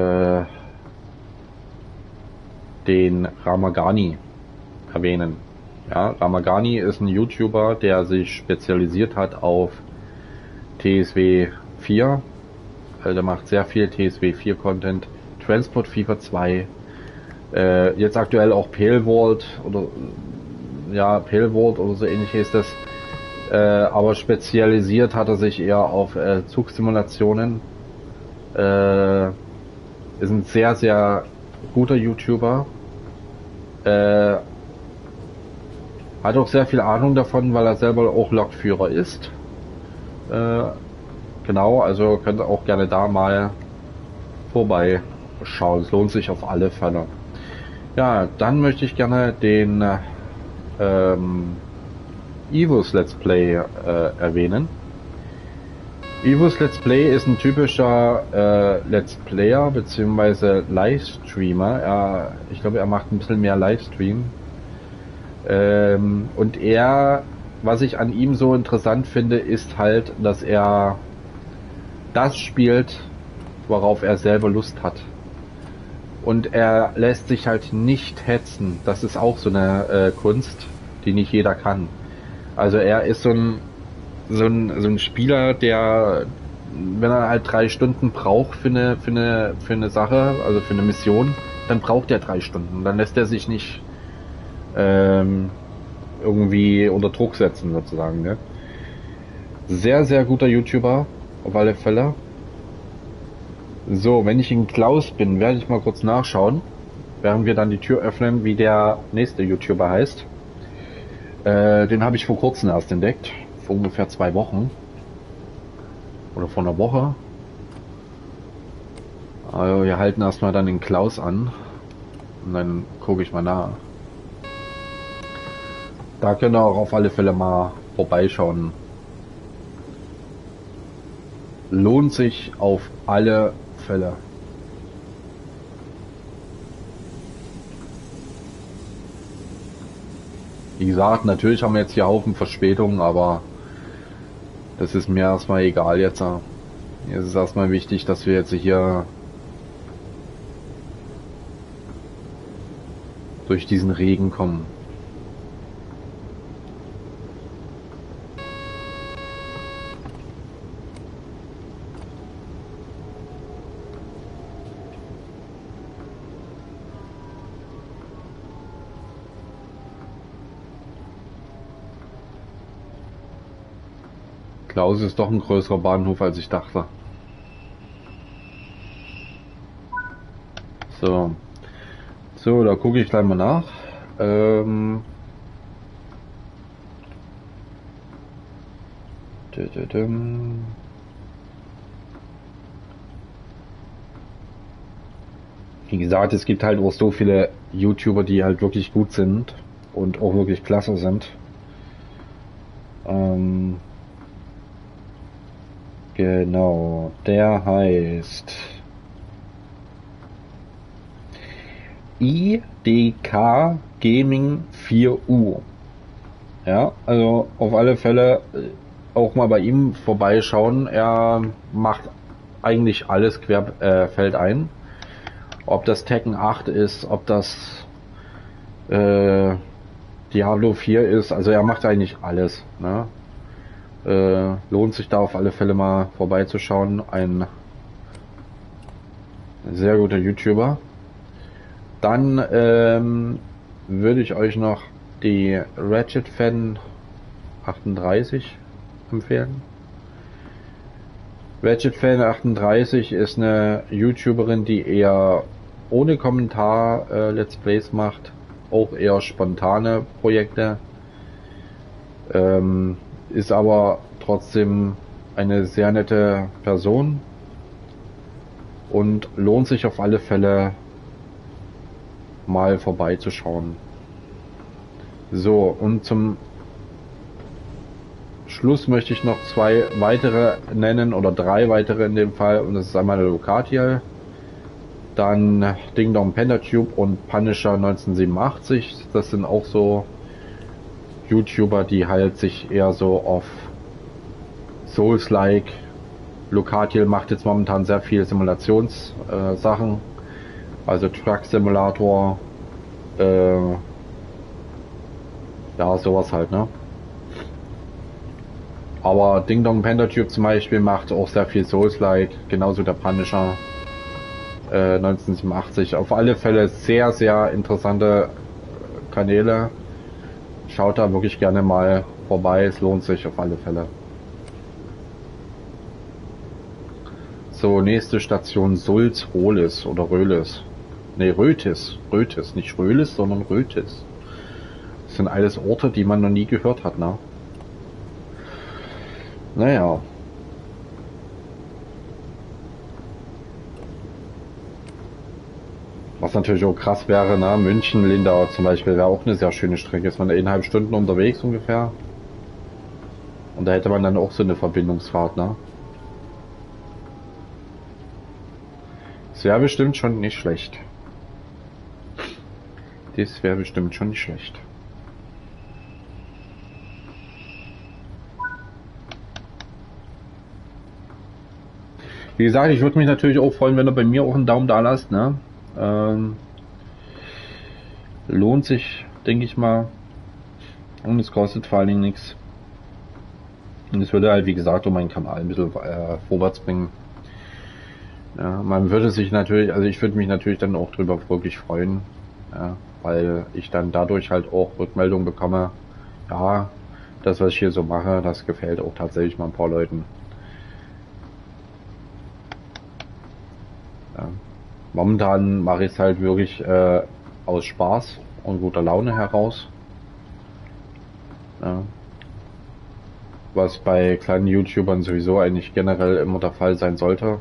den Ramagani erwähnen. Ja, Ramagani ist ein YouTuber, der sich spezialisiert hat auf TSW 4. Der macht sehr viel TSW 4 Content, Transport Fever 2, jetzt aktuell auch Pale Vault oder ja, Pale Vault oder so ähnlich ist das. Aber spezialisiert hat er sich eher auf Zugsimulationen. Ist ein sehr, sehr guter YouTuber. Hat auch sehr viel Ahnung davon, weil er selber auch Lokführer ist. Genau, also könnt ihr auch gerne da mal vorbeischauen. Es lohnt sich auf alle Fälle. Ja, dann möchte ich gerne den Evos Let's Play erwähnen. Evos Let's Play ist ein typischer Let's Player bzw. Livestreamer. Ich glaube, er macht ein bisschen mehr Livestream. Und er, was ich an ihm so interessant finde, ist halt, dass er das spielt, worauf er selber Lust hat. Und er lässt sich halt nicht hetzen. Das ist auch so eine Kunst, die nicht jeder kann. Also er ist so ein Spieler, der, wenn er halt 3 Stunden braucht für eine Sache, also für eine Mission, dann braucht er 3 Stunden. Dann lässt er sich nicht irgendwie unter Druck setzen sozusagen. Ne? Sehr, sehr guter YouTuber, auf alle Fälle. So, wenn ich in Klaus bin, werde ich mal kurz nachschauen, während wir dann die Tür öffnen, wie der nächste YouTuber heißt. Den habe ich vor kurzem erst entdeckt, vor ungefähr 2 Wochen. Oder vor einer Woche. Also wir halten erstmal dann den Klaus an. Und dann gucke ich mal nach. Da könnt ihr auch auf alle Fälle mal vorbeischauen. Lohnt sich auf alle Fälle. Wie gesagt, natürlich haben wir jetzt hier Haufen Verspätungen, aber das ist mir erstmal egal jetzt. Es ist erstmal wichtig, dass wir jetzt hier durch diesen Regen kommen. Klaus ist doch ein größerer Bahnhof, als ich dachte. So. So, da gucke ich gleich mal nach. Wie gesagt, es gibt halt auch so viele YouTuber, die halt wirklich gut sind und auch wirklich klasse sind. Genau, der heißt IDK Gaming 4U. Ja, also auf alle Fälle auch mal bei ihm vorbeischauen. Er macht eigentlich alles querfeldein. Ob das Tekken 8 ist, ob das Diablo 4 ist, also er macht eigentlich alles. Ne? Lohnt sich da auf alle Fälle mal vorbeizuschauen. Ein sehr guter YouTuber. Dann würde ich euch noch die Ratchet Fan 38 empfehlen. Ratchet Fan 38 ist eine YouTuberin, die eher ohne Kommentar Let's Plays macht, auch eher spontane Projekte. Ist aber trotzdem eine sehr nette Person und lohnt sich auf alle Fälle mal vorbeizuschauen. So, und zum Schluss möchte ich noch 2 weitere nennen oder 3 weitere in dem Fall, und das ist einmal der Lucatiel, dann Ding Dong Pentatube und Punisher 1987. Das sind auch so YouTuber, die halt sich eher so auf Souls-like. Lucatiel macht jetzt momentan sehr viel Simulationssachen, also Truck Simulator, ja, sowas halt, ne? Aber Ding Dong Pentatube zum Beispiel macht auch sehr viel Souls-like, genauso der Punisher 1987. Auf alle Fälle sehr, sehr interessante Kanäle. Schaut da wirklich gerne mal vorbei, es lohnt sich auf alle Fälle. So, nächste Station Sulz-Rohlis oder Röhlis. Ne, Rötis. Rötis, nicht Röhlis, sondern Rötis. Das sind alles Orte, die man noch nie gehört hat, ne? Naja. Was natürlich auch krass wäre, ne? München, Lindau zum Beispiel wäre auch eine sehr schöne Strecke. Ist man 1,5 Stunden unterwegs ungefähr. Und da hätte man dann auch so eine Verbindungsfahrt, ne? Das wäre bestimmt schon nicht schlecht. Das wäre bestimmt schon nicht schlecht. Wie gesagt, ich würde mich natürlich auch freuen, wenn ihr bei mir auch einen Daumen da lasst, ne? Ähm, lohnt sich, denke ich mal. Und es kostet vor allen Dingen nichts. Und es würde halt, wie gesagt, um meinen Kanal ein bisschen vorwärts bringen. Ja, man würde sich natürlich, also ich würde mich natürlich dann auch drüber wirklich freuen, ja, weil ich dann dadurch halt auch Rückmeldung bekomme, ja, das, was ich hier so mache, das gefällt auch tatsächlich mal ein paar Leuten. Ja. Momentan mache ich es halt wirklich aus Spaß und guter Laune heraus. Ja. Was bei kleinen YouTubern sowieso eigentlich generell immer der Fall sein sollte.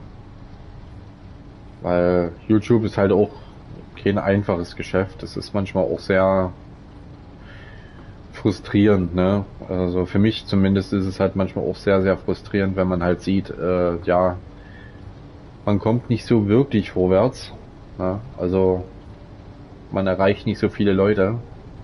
Weil YouTube ist halt auch kein einfaches Geschäft. Es ist manchmal auch sehr frustrierend, ne? Also für mich zumindest ist es halt manchmal auch sehr, sehr frustrierend, wenn man halt sieht, ja, man kommt nicht so wirklich vorwärts. Ne? Also man erreicht nicht so viele Leute.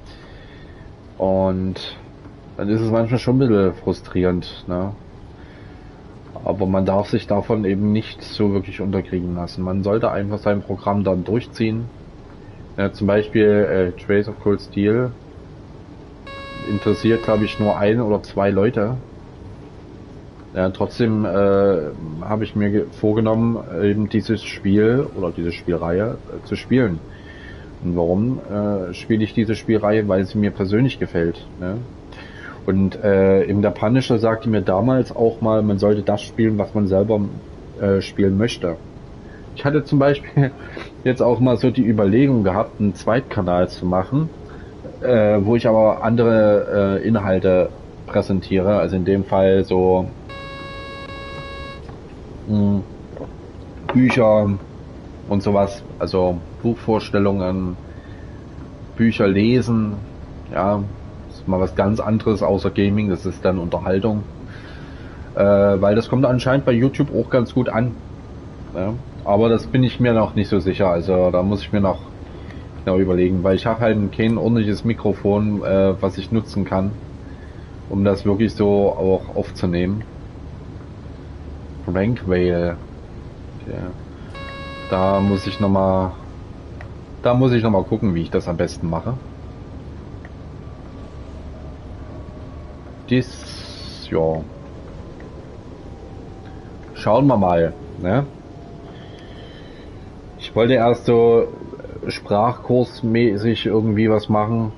Und dann ist es manchmal schon ein bisschen frustrierend, ne? Aber man darf sich davon eben nicht so wirklich unterkriegen lassen. Man sollte einfach sein Programm dann durchziehen. Ja, zum Beispiel Trace of Cold Steel interessiert, glaube ich, nur ein oder zwei Leute. Ja, trotzdem habe ich mir vorgenommen, eben dieses Spiel oder diese Spielreihe zu spielen. Und warum spiele ich diese Spielreihe? Weil sie mir persönlich gefällt. Ne? Und eben der Punisher sagte mir damals auch mal, man sollte das spielen, was man selber spielen möchte. Ich hatte zum Beispiel jetzt auch mal so die Überlegung gehabt, einen Zweitkanal zu machen, wo ich aber andere Inhalte präsentiere. Also in dem Fall so Bücher und sowas. Also Buchvorstellungen, Bücher lesen. Ja, ist mal was ganz anderes außer Gaming. Das ist dann Unterhaltung. Weil das kommt anscheinend bei YouTube auch ganz gut an. Ja? Aber das bin ich mir noch nicht so sicher. Also da muss ich mir noch genau überlegen, weil ich habe halt kein ordentliches Mikrofon, was ich nutzen kann, um das wirklich so auch aufzunehmen. Rank Whale. Okay. Da muss ich noch mal gucken, wie ich das am besten mache. Dies, ja. Schauen wir mal, ne? Ich wollte erst so sprachkursmäßig irgendwie was machen.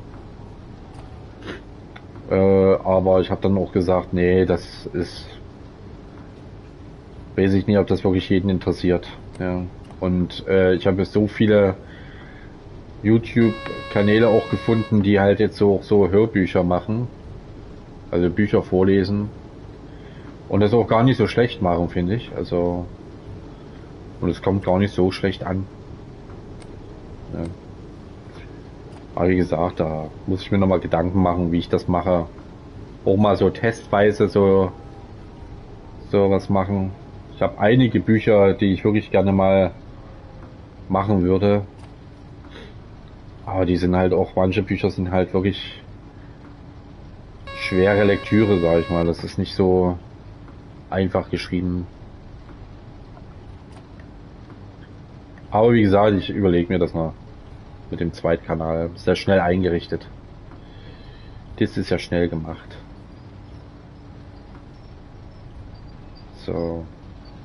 Aber ich habe dann auch gesagt, nee, das ist, weiß ich nicht, ob das wirklich jeden interessiert. Ja. Und ich habe jetzt so viele YouTube-Kanäle auch gefunden, die halt jetzt so Hörbücher machen. Also Bücher vorlesen. Und das auch gar nicht so schlecht machen, finde ich. Also, und es kommt gar nicht so schlecht an. Ja. Aber wie gesagt, da muss ich mir nochmal Gedanken machen, wie ich das mache. Auch mal so testweise so was machen. Ich habe einige Bücher, die ich wirklich gerne mal machen würde. Aber die sind halt auch, manche Bücher sind halt wirklich schwere Lektüre, sag ich mal. Das ist nicht so einfach geschrieben. Aber wie gesagt, ich überlege mir das mal mit dem Zweitkanal. Sehr schnell eingerichtet. Das ist ja schnell gemacht. So.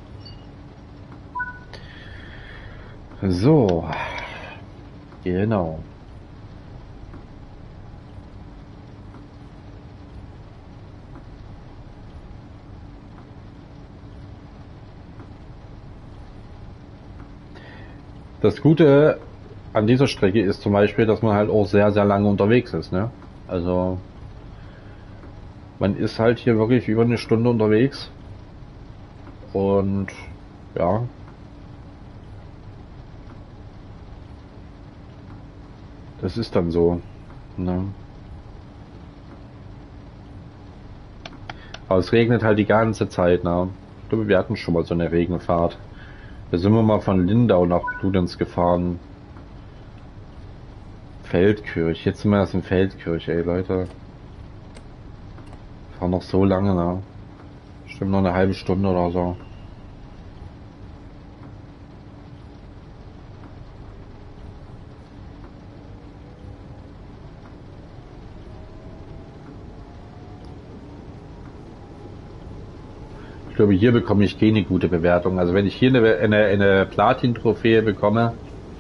So. Genau. Das Gute an dieser Strecke ist zum Beispiel, dass man halt auch sehr, sehr lange unterwegs ist, ne? Also man ist halt hier wirklich über eine Stunde unterwegs und ja, das ist dann so, ne? Aber es regnet halt die ganze Zeit, ne? Ich glaube, wir hatten schon mal so eine Regenfahrt. Da sind wir mal von Lindau nach Bludenz gefahren. Feldkirch, jetzt sind wir erst in Feldkirch, ey Leute. Fahren noch so lange, ne? Bestimmt noch eine halbe Stunde oder so. glaube, hier bekomme ich keine gute Bewertung. Also wenn ich hier eine Platin-Trophäe bekomme,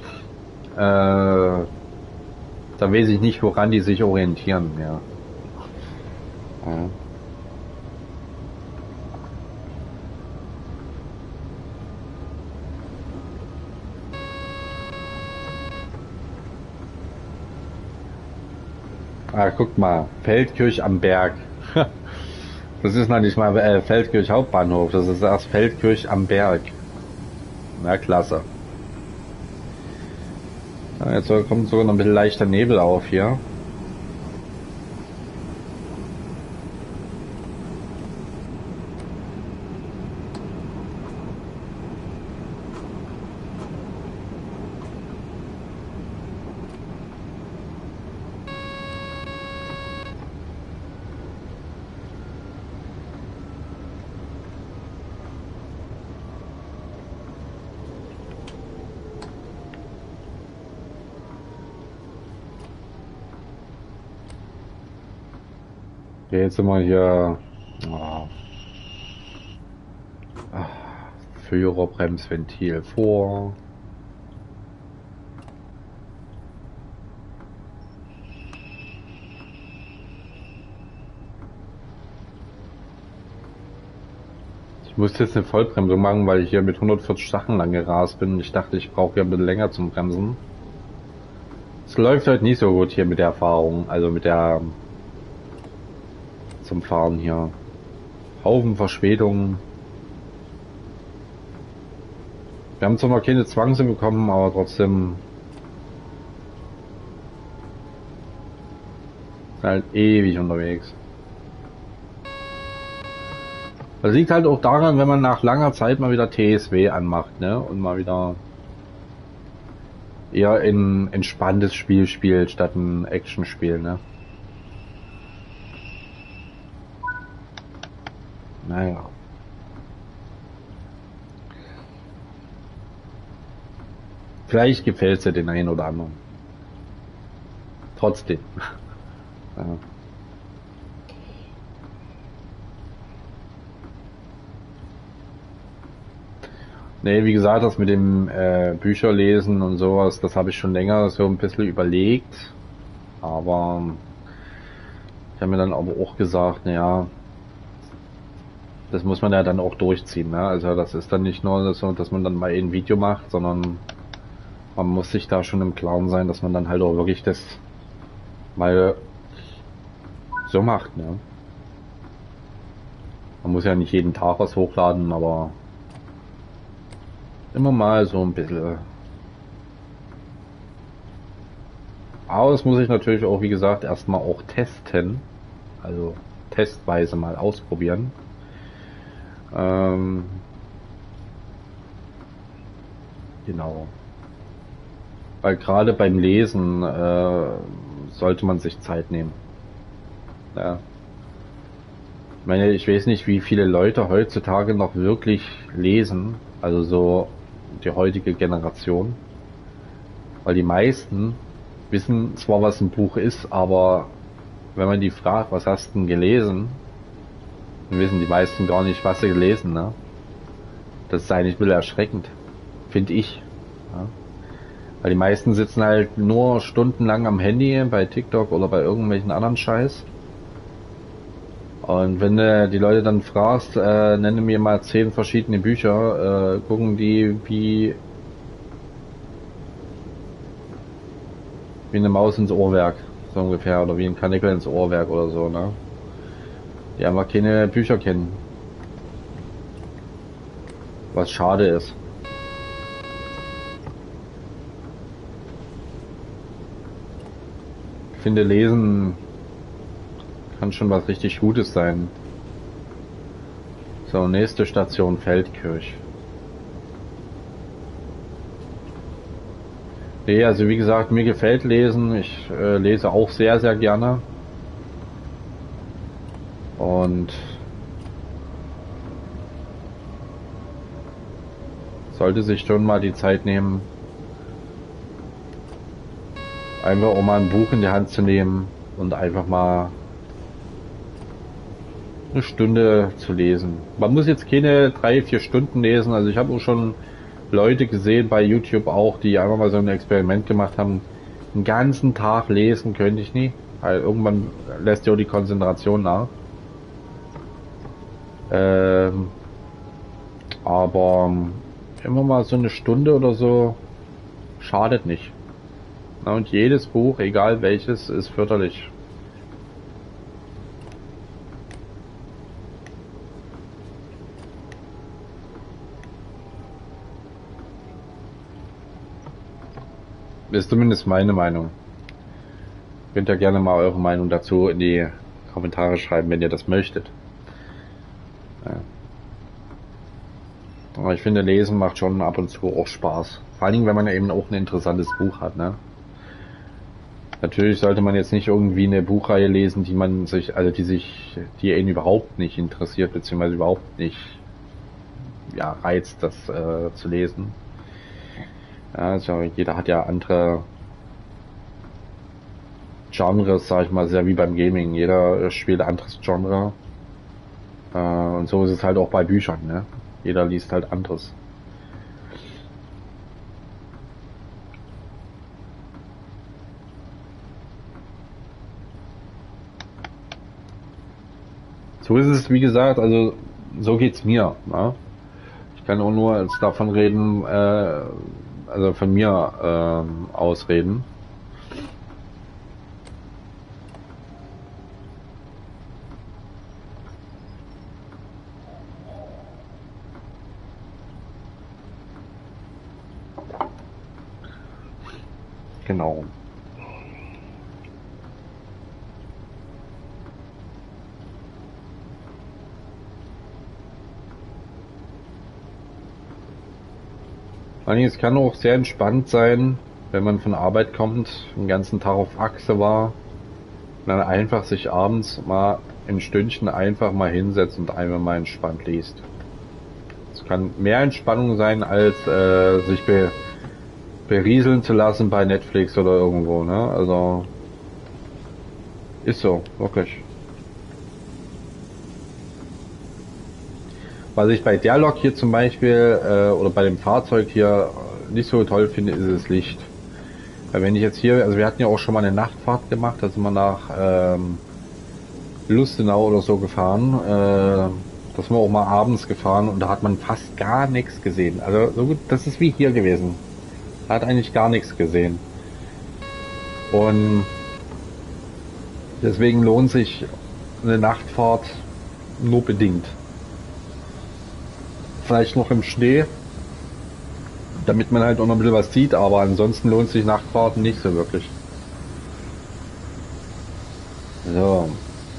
da weiß ich nicht, woran die sich orientieren. Ja. Ja. Ah, guck mal, Feldkirch am Berg. Das ist noch nicht mal Feldkirch Hauptbahnhof, das ist erst Feldkirch am Berg. Na klasse. Ja, jetzt kommt sogar noch ein bisschen leichter Nebel auf hier. Okay, jetzt sind wir hier. Oh. Führerbremsventil vor. Ich musste jetzt eine Vollbremsung machen, weil ich hier mit 140 Sachen lang gerast bin. Ich dachte, ich brauche ja ein bisschen länger zum Bremsen. Es läuft halt nicht so gut hier mit der Erfahrung, also mit der zum Fahren hier. Haufen Verspätungen. Wir haben zwar noch keine Zwangse bekommen, aber trotzdem halt ewig unterwegs. Das liegt halt auch daran, wenn man nach langer Zeit mal wieder TSW anmacht, ne? Und mal wieder eher ein entspanntes Spiel spielt, statt ein Actionspiel, ne? Naja. Vielleicht gefällt es ja den einen oder anderen. Trotzdem. Ja. Nee, wie gesagt, das mit dem Bücherlesen und sowas, das habe ich schon länger so ein bisschen überlegt. Aber ich habe mir dann aber auch gesagt, naja, das muss man ja dann auch durchziehen. Ne? Also das ist dann nicht nur so, dass man dann mal ein Video macht, sondern man muss sich da schon im Klaren sein, dass man dann halt auch wirklich das mal so macht. Ne? Man muss ja nicht jeden Tag was hochladen, aber immer mal so ein bisschen. Aber das muss ich natürlich auch, wie gesagt, erstmal auch testen. Also testweise mal ausprobieren. Genau. Weil gerade beim Lesen sollte man sich Zeit nehmen. Ja. Ich meine, ich weiß nicht, wie viele Leute heutzutage noch wirklich lesen. Also so die heutige Generation. Weil die meisten wissen zwar, was ein Buch ist, aber wenn man die fragt, was hast du denn gelesen, dann wissen die meisten gar nicht, was sie gelesen, ne? Das ist eigentlich ein bisschen erschreckend, finde ich. Ja? Weil die meisten sitzen halt nur stundenlang am Handy bei TikTok oder bei irgendwelchen anderen Scheiß. Und wenn du die Leute dann fragst, nenne mir mal 10 verschiedene Bücher, gucken die wie eine Maus ins Ohrwerk, so ungefähr, oder wie ein Kanickel ins Ohrwerk oder so, ne? Die einfach keine Bücher kennen. Was schade ist. Ich finde, Lesen kann schon was richtig Gutes sein. So, nächste Station Feldkirch. Nee, also wie gesagt, mir gefällt Lesen. Ich lese auch sehr, sehr gerne. Und sollte sich schon mal die Zeit nehmen, einfach auch mal ein Buch in die Hand zu nehmen und einfach mal eine Stunde zu lesen. Man muss jetzt keine 3, 4 Stunden lesen. Also ich habe auch schon Leute gesehen bei YouTube auch, die einfach mal so ein Experiment gemacht haben. Den ganzen Tag lesen könnte ich nie, weil irgendwann lässt ja auch die Konzentration nach. Ähm, aber immer mal so eine Stunde oder so schadet nicht. Na, und jedes Buch, egal welches, ist förderlich. Ist zumindest meine Meinung. Könnt ihr gerne mal eure Meinung dazu in die Kommentare schreiben, wenn ihr das möchtet. Ja. Aber ich finde, Lesen macht schon ab und zu auch Spaß. Vor allen Dingen, wenn man eben auch ein interessantes Buch hat, ne? Natürlich sollte man jetzt nicht irgendwie eine Buchreihe lesen, die man sich, also die einen überhaupt nicht interessiert, beziehungsweise überhaupt nicht, ja, reizt, das zu lesen. Ja, also jeder hat ja andere Genres, sag ich mal, sehr wie beim Gaming. Jeder spielt ein anderes Genre. Und so ist es halt auch bei Büchern, ne? Jeder liest halt anderes. So ist es, wie gesagt, also so geht's mir. Ne? Ich kann auch nur jetzt davon reden, also von mir ausreden. Genau. Vor allem, es kann auch sehr entspannt sein, wenn man von Arbeit kommt, den ganzen Tag auf Achse war, und dann einfach sich abends mal ein Stündchen einfach mal hinsetzt und einfach mal entspannt liest. Es kann mehr Entspannung sein, als sich berieseln zu lassen bei Netflix oder irgendwo, ne? Also ist so, wirklich. Was ich bei der Lok hier zum Beispiel oder bei dem Fahrzeug hier nicht so toll finde, ist das Licht. Weil wenn ich jetzt hier, also wir hatten ja auch schon mal eine Nachtfahrt gemacht, da sind wir nach Lustenau oder so gefahren. Da sind wir auch mal abends gefahren und da hat man fast gar nichts gesehen. Also so gut, das ist wie hier gewesen. Da hat eigentlich gar nichts gesehen. Und deswegen lohnt sich eine Nachtfahrt nur bedingt. Vielleicht noch im Schnee, damit man halt auch noch ein bisschen was sieht, aber ansonsten lohnt sich Nachtfahrten nicht so wirklich. So,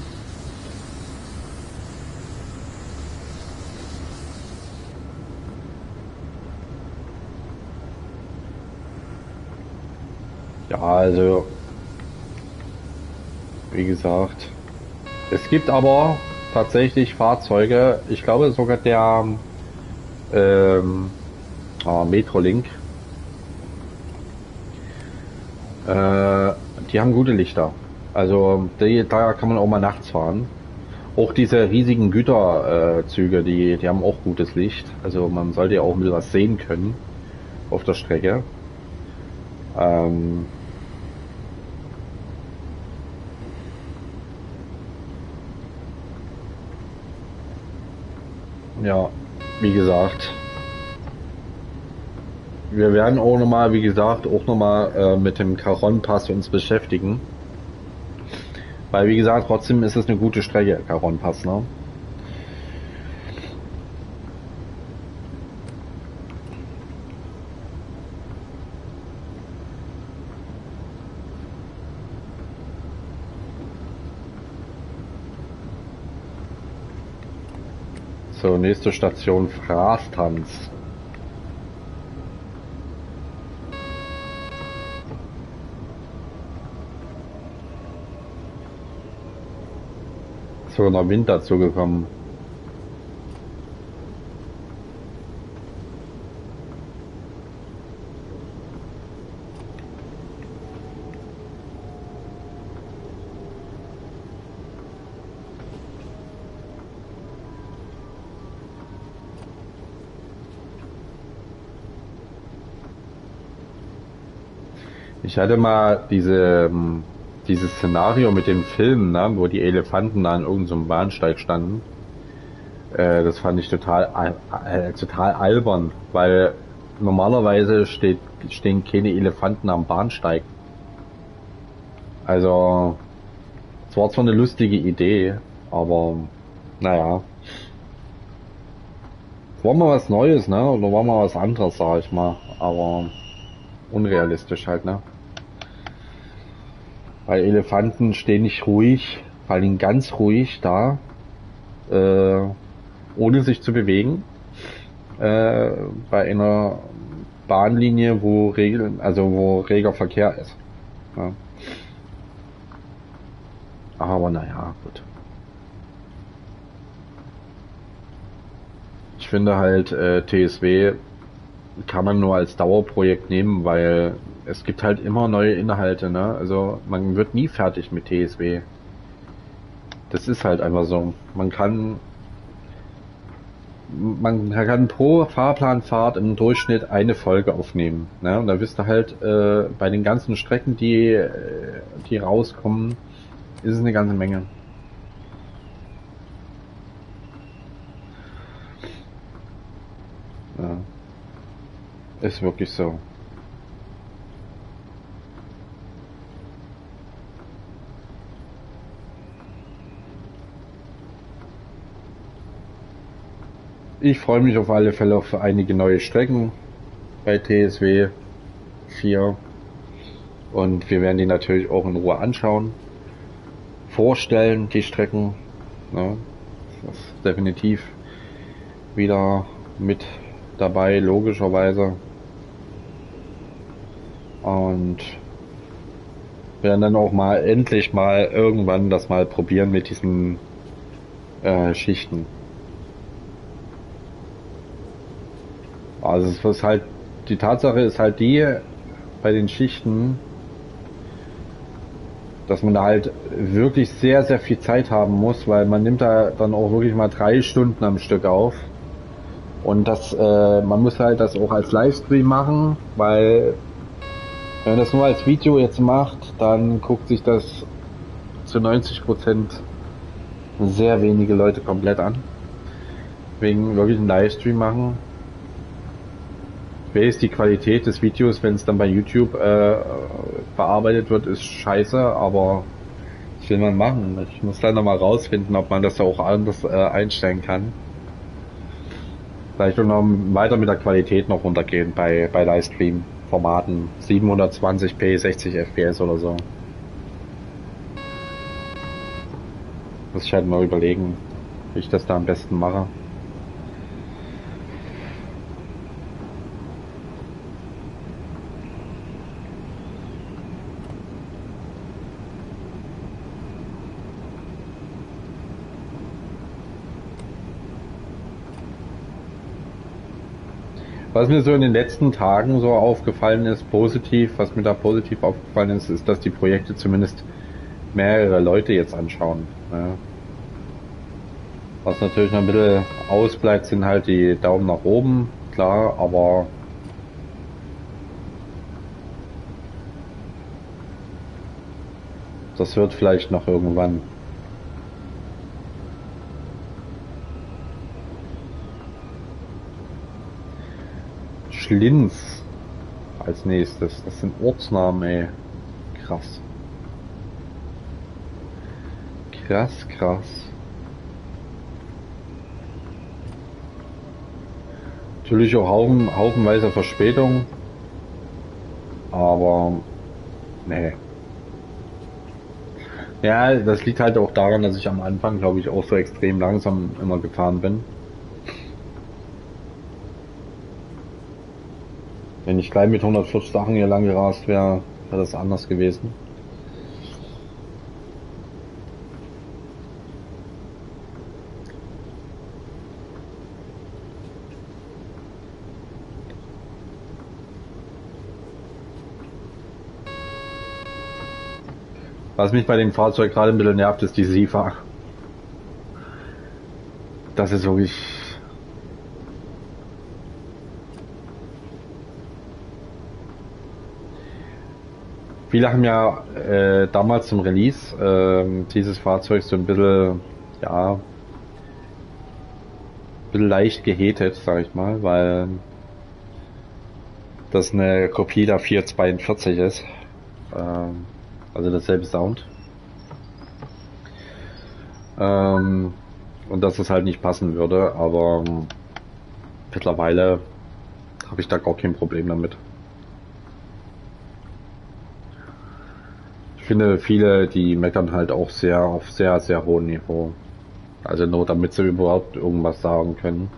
ja, also wie gesagt, es gibt aber tatsächlich Fahrzeuge, ich glaube sogar der ähm, Metrolink, äh, die haben gute Lichter. Also da kann man auch mal nachts fahren. Auch diese riesigen Güterzüge, die haben auch gutes Licht. Also man sollte ja auch ein bisschen was sehen können auf der Strecke. Ähm, ja, wie gesagt, wir werden auch nochmal, wie gesagt, auch nochmal mit dem Caron-Pass uns beschäftigen. Weil, wie gesagt, trotzdem ist es eine gute Strecke, Caron-Pass, ne? So, nächste Station Frastanz. Sogar noch Wind dazu gekommen. Ich hatte mal dieses Szenario mit dem Film, ne, wo die Elefanten da an irgendeinem so Bahnsteig standen. Das fand ich total albern, weil normalerweise stehen keine Elefanten am Bahnsteig. Also, es war zwar eine lustige Idee, aber naja, es war mal was Neues, ne? Oder war mal was anderes, sag ich mal. Aber unrealistisch halt, ne? Weil Elefanten stehen nicht ruhig, fallen ganz ruhig da, äh, ohne sich zu bewegen. Äh, bei einer Bahnlinie, wo reger Verkehr ist. Ja. Aber naja, gut. Ich finde halt, TSW kann man nur als Dauerprojekt nehmen, weil es gibt halt immer neue Inhalte, ne? Also man wird nie fertig mit TSW. Das ist halt einfach so. Man kann pro Fahrplanfahrt im Durchschnitt eine Folge aufnehmen, ne? Und da wisst ihr halt, bei den ganzen Strecken, die rauskommen, ist es eine ganze Menge. Ja, ist wirklich so. Ich freue mich auf alle Fälle auf einige neue Strecken bei TSW 4 und wir werden die natürlich auch in Ruhe anschauen, vorstellen, die Strecken. Ne? Das ist definitiv wieder mit dabei, logischerweise. Und werden dann auch mal endlich mal irgendwann das mal probieren mit diesen Schichten. Also es ist halt, die Tatsache ist halt die, bei den Schichten, dass man da halt wirklich sehr, sehr viel Zeit haben muss, weil man nimmt da dann auch wirklich mal 3 Stunden am Stück auf. Und man muss halt das auch als Livestream machen, weil wenn man das nur als Video jetzt macht, dann guckt sich das zu 90% sehr wenige Leute komplett an. Wegen wirklich einen Livestream machen. Ich weiß, die Qualität des Videos, wenn es dann bei YouTube bearbeitet wird, ist scheiße, aber was will man machen? Ich muss dann nochmal rausfinden, ob man das auch anders einstellen kann. Vielleicht noch weiter mit der Qualität noch runtergehen bei Livestream-Formaten. 720p, 60 FPS oder so. Muss ich halt mal überlegen, wie ich das da am besten mache. Was mir so in den letzten Tagen so aufgefallen ist, was mir da positiv aufgefallen ist, ist, dass die Projekte zumindest mehrere Leute jetzt anschauen. Ja. Was natürlich noch ein bisschen ausbleibt, sind halt die Daumen nach oben, klar, aber das wird vielleicht noch irgendwann. Schlinz als nächstes. Das sind Ortsnamen, ey. Krass. Krass, krass. Natürlich auch haufenweise Verspätung. Aber, nee. Ja, das liegt halt auch daran, dass ich am Anfang, glaube ich, auch so extrem langsam immer gefahren bin. Wenn ich gleich mit 140 Sachen hier lang gerast wäre, wäre das anders gewesen. Was mich bei dem Fahrzeug gerade ein bisschen nervt, ist die SIFA. Das ist wirklich. Viele haben ja damals zum Release dieses Fahrzeug so ein bisschen, ja, ein bisschen leicht gehatet, sag ich mal, weil das eine Kopie der 442 ist. Also dasselbe Sound. Und dass es halt nicht passen würde, aber mittlerweile habe ich da gar kein Problem damit. Ich finde, viele, die meckern halt auch sehr auf sehr, sehr hohem Niveau. Also nur damit sie überhaupt irgendwas sagen können.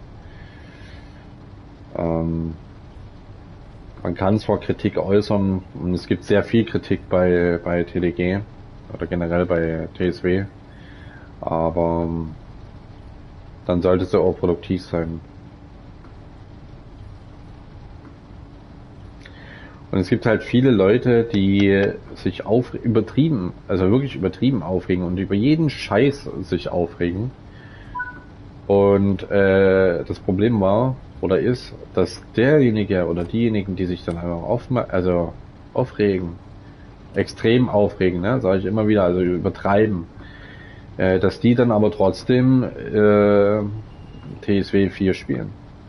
Man kann zwar Kritik äußern und es gibt sehr viel Kritik bei TDG oder generell bei TSW, aber dann sollte es auch produktiv sein. Und es gibt halt viele Leute, die sich übertrieben, also wirklich übertrieben aufregen und über jeden Scheiß sich aufregen. Und das Problem war oder ist, dass derjenige oder diejenigen, die sich dann einfach aufregen, extrem aufregen, ne, sage ich immer wieder, also übertreiben, dass die dann aber trotzdem TSW 4 spielen.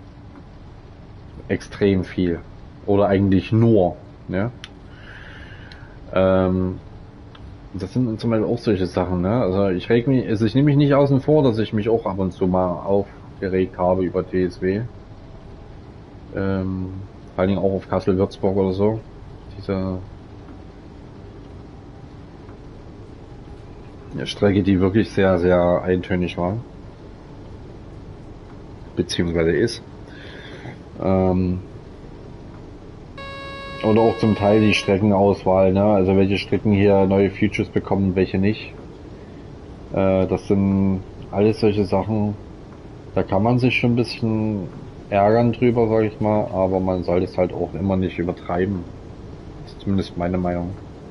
Extrem viel. Oder eigentlich nur. Ne? Das sind zum Beispiel auch solche Sachen. Ne? Also ich nehme mich nicht außen vor, dass ich mich auch ab und zu mal aufgeregt habe über TSW. Vor allen Dingen auch auf Kassel-Würzburg oder so. Diese Strecke, die wirklich sehr, sehr eintönig war. Beziehungsweise ist. Oder auch zum Teil die Streckenauswahl, ne? Also welche Strecken hier neue Features bekommen, welche nicht. Das sind alles solche Sachen, da kann man sich schon ein bisschen ärgern drüber, sag ich mal, aber man sollte es halt auch immer nicht übertreiben. Das ist zumindest meine Meinung.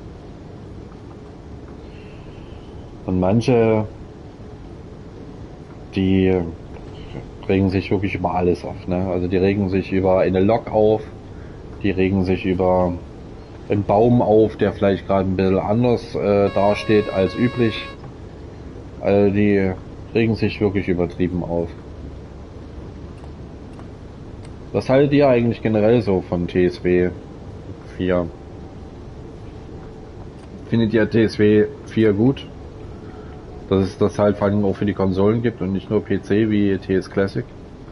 Und manche, die regen sich wirklich über alles auf, ne? Also die regen sich über eine Lok auf, die regen sich über einen Baum auf, der vielleicht gerade ein bisschen anders dasteht als üblich. Also die regen sich wirklich übertrieben auf. Was haltet ihr eigentlich generell so von TSW 4? Findet ihr TSW 4 gut? Dass es das halt vor allem auch für die Konsolen gibt und nicht nur PC wie TS Classic?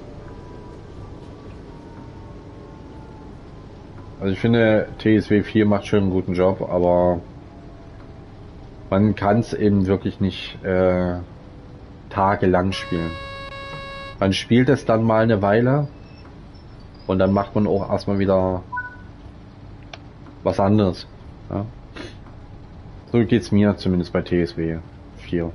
Also ich finde, TSW 4 macht schon einen guten Job, aber man kann es eben wirklich nicht tagelang spielen. Man spielt es dann mal eine Weile und dann macht man auch erstmal wieder was anderes. Ja? So geht's mir zumindest bei TSW 4.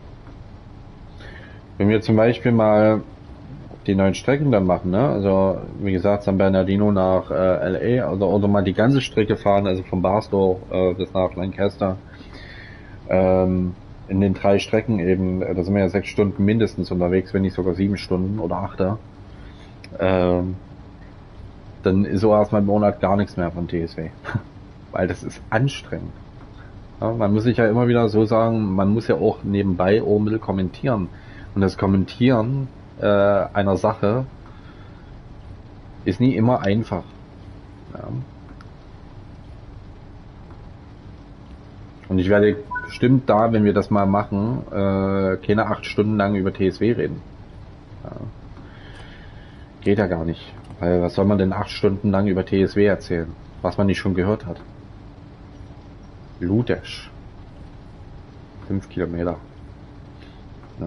Wenn wir zum Beispiel mal die neuen Strecken dann machen, ne? Also wie gesagt, San Bernardino nach LA oder mal die ganze Strecke fahren, also von Barstow bis nach Lancaster. In den 3 Strecken eben, da sind wir ja 6 Stunden mindestens unterwegs, wenn nicht sogar 7 Stunden oder 8. Dann ist so erstmal im Monat gar nichts mehr von TSW. Weil das ist anstrengend. Ja, man muss sich ja immer wieder so sagen, man muss ja auch nebenbei auch ein bisschen kommentieren. Und das Kommentieren einer Sache ist nie immer einfach. Ja. Und ich werde bestimmt da, wenn wir das mal machen, keine 8 Stunden lang über TSW reden. Ja. Geht ja gar nicht. Weil was soll man denn 8 Stunden lang über TSW erzählen? Was man nicht schon gehört hat. Ludesch. 5 Kilometer. Ja.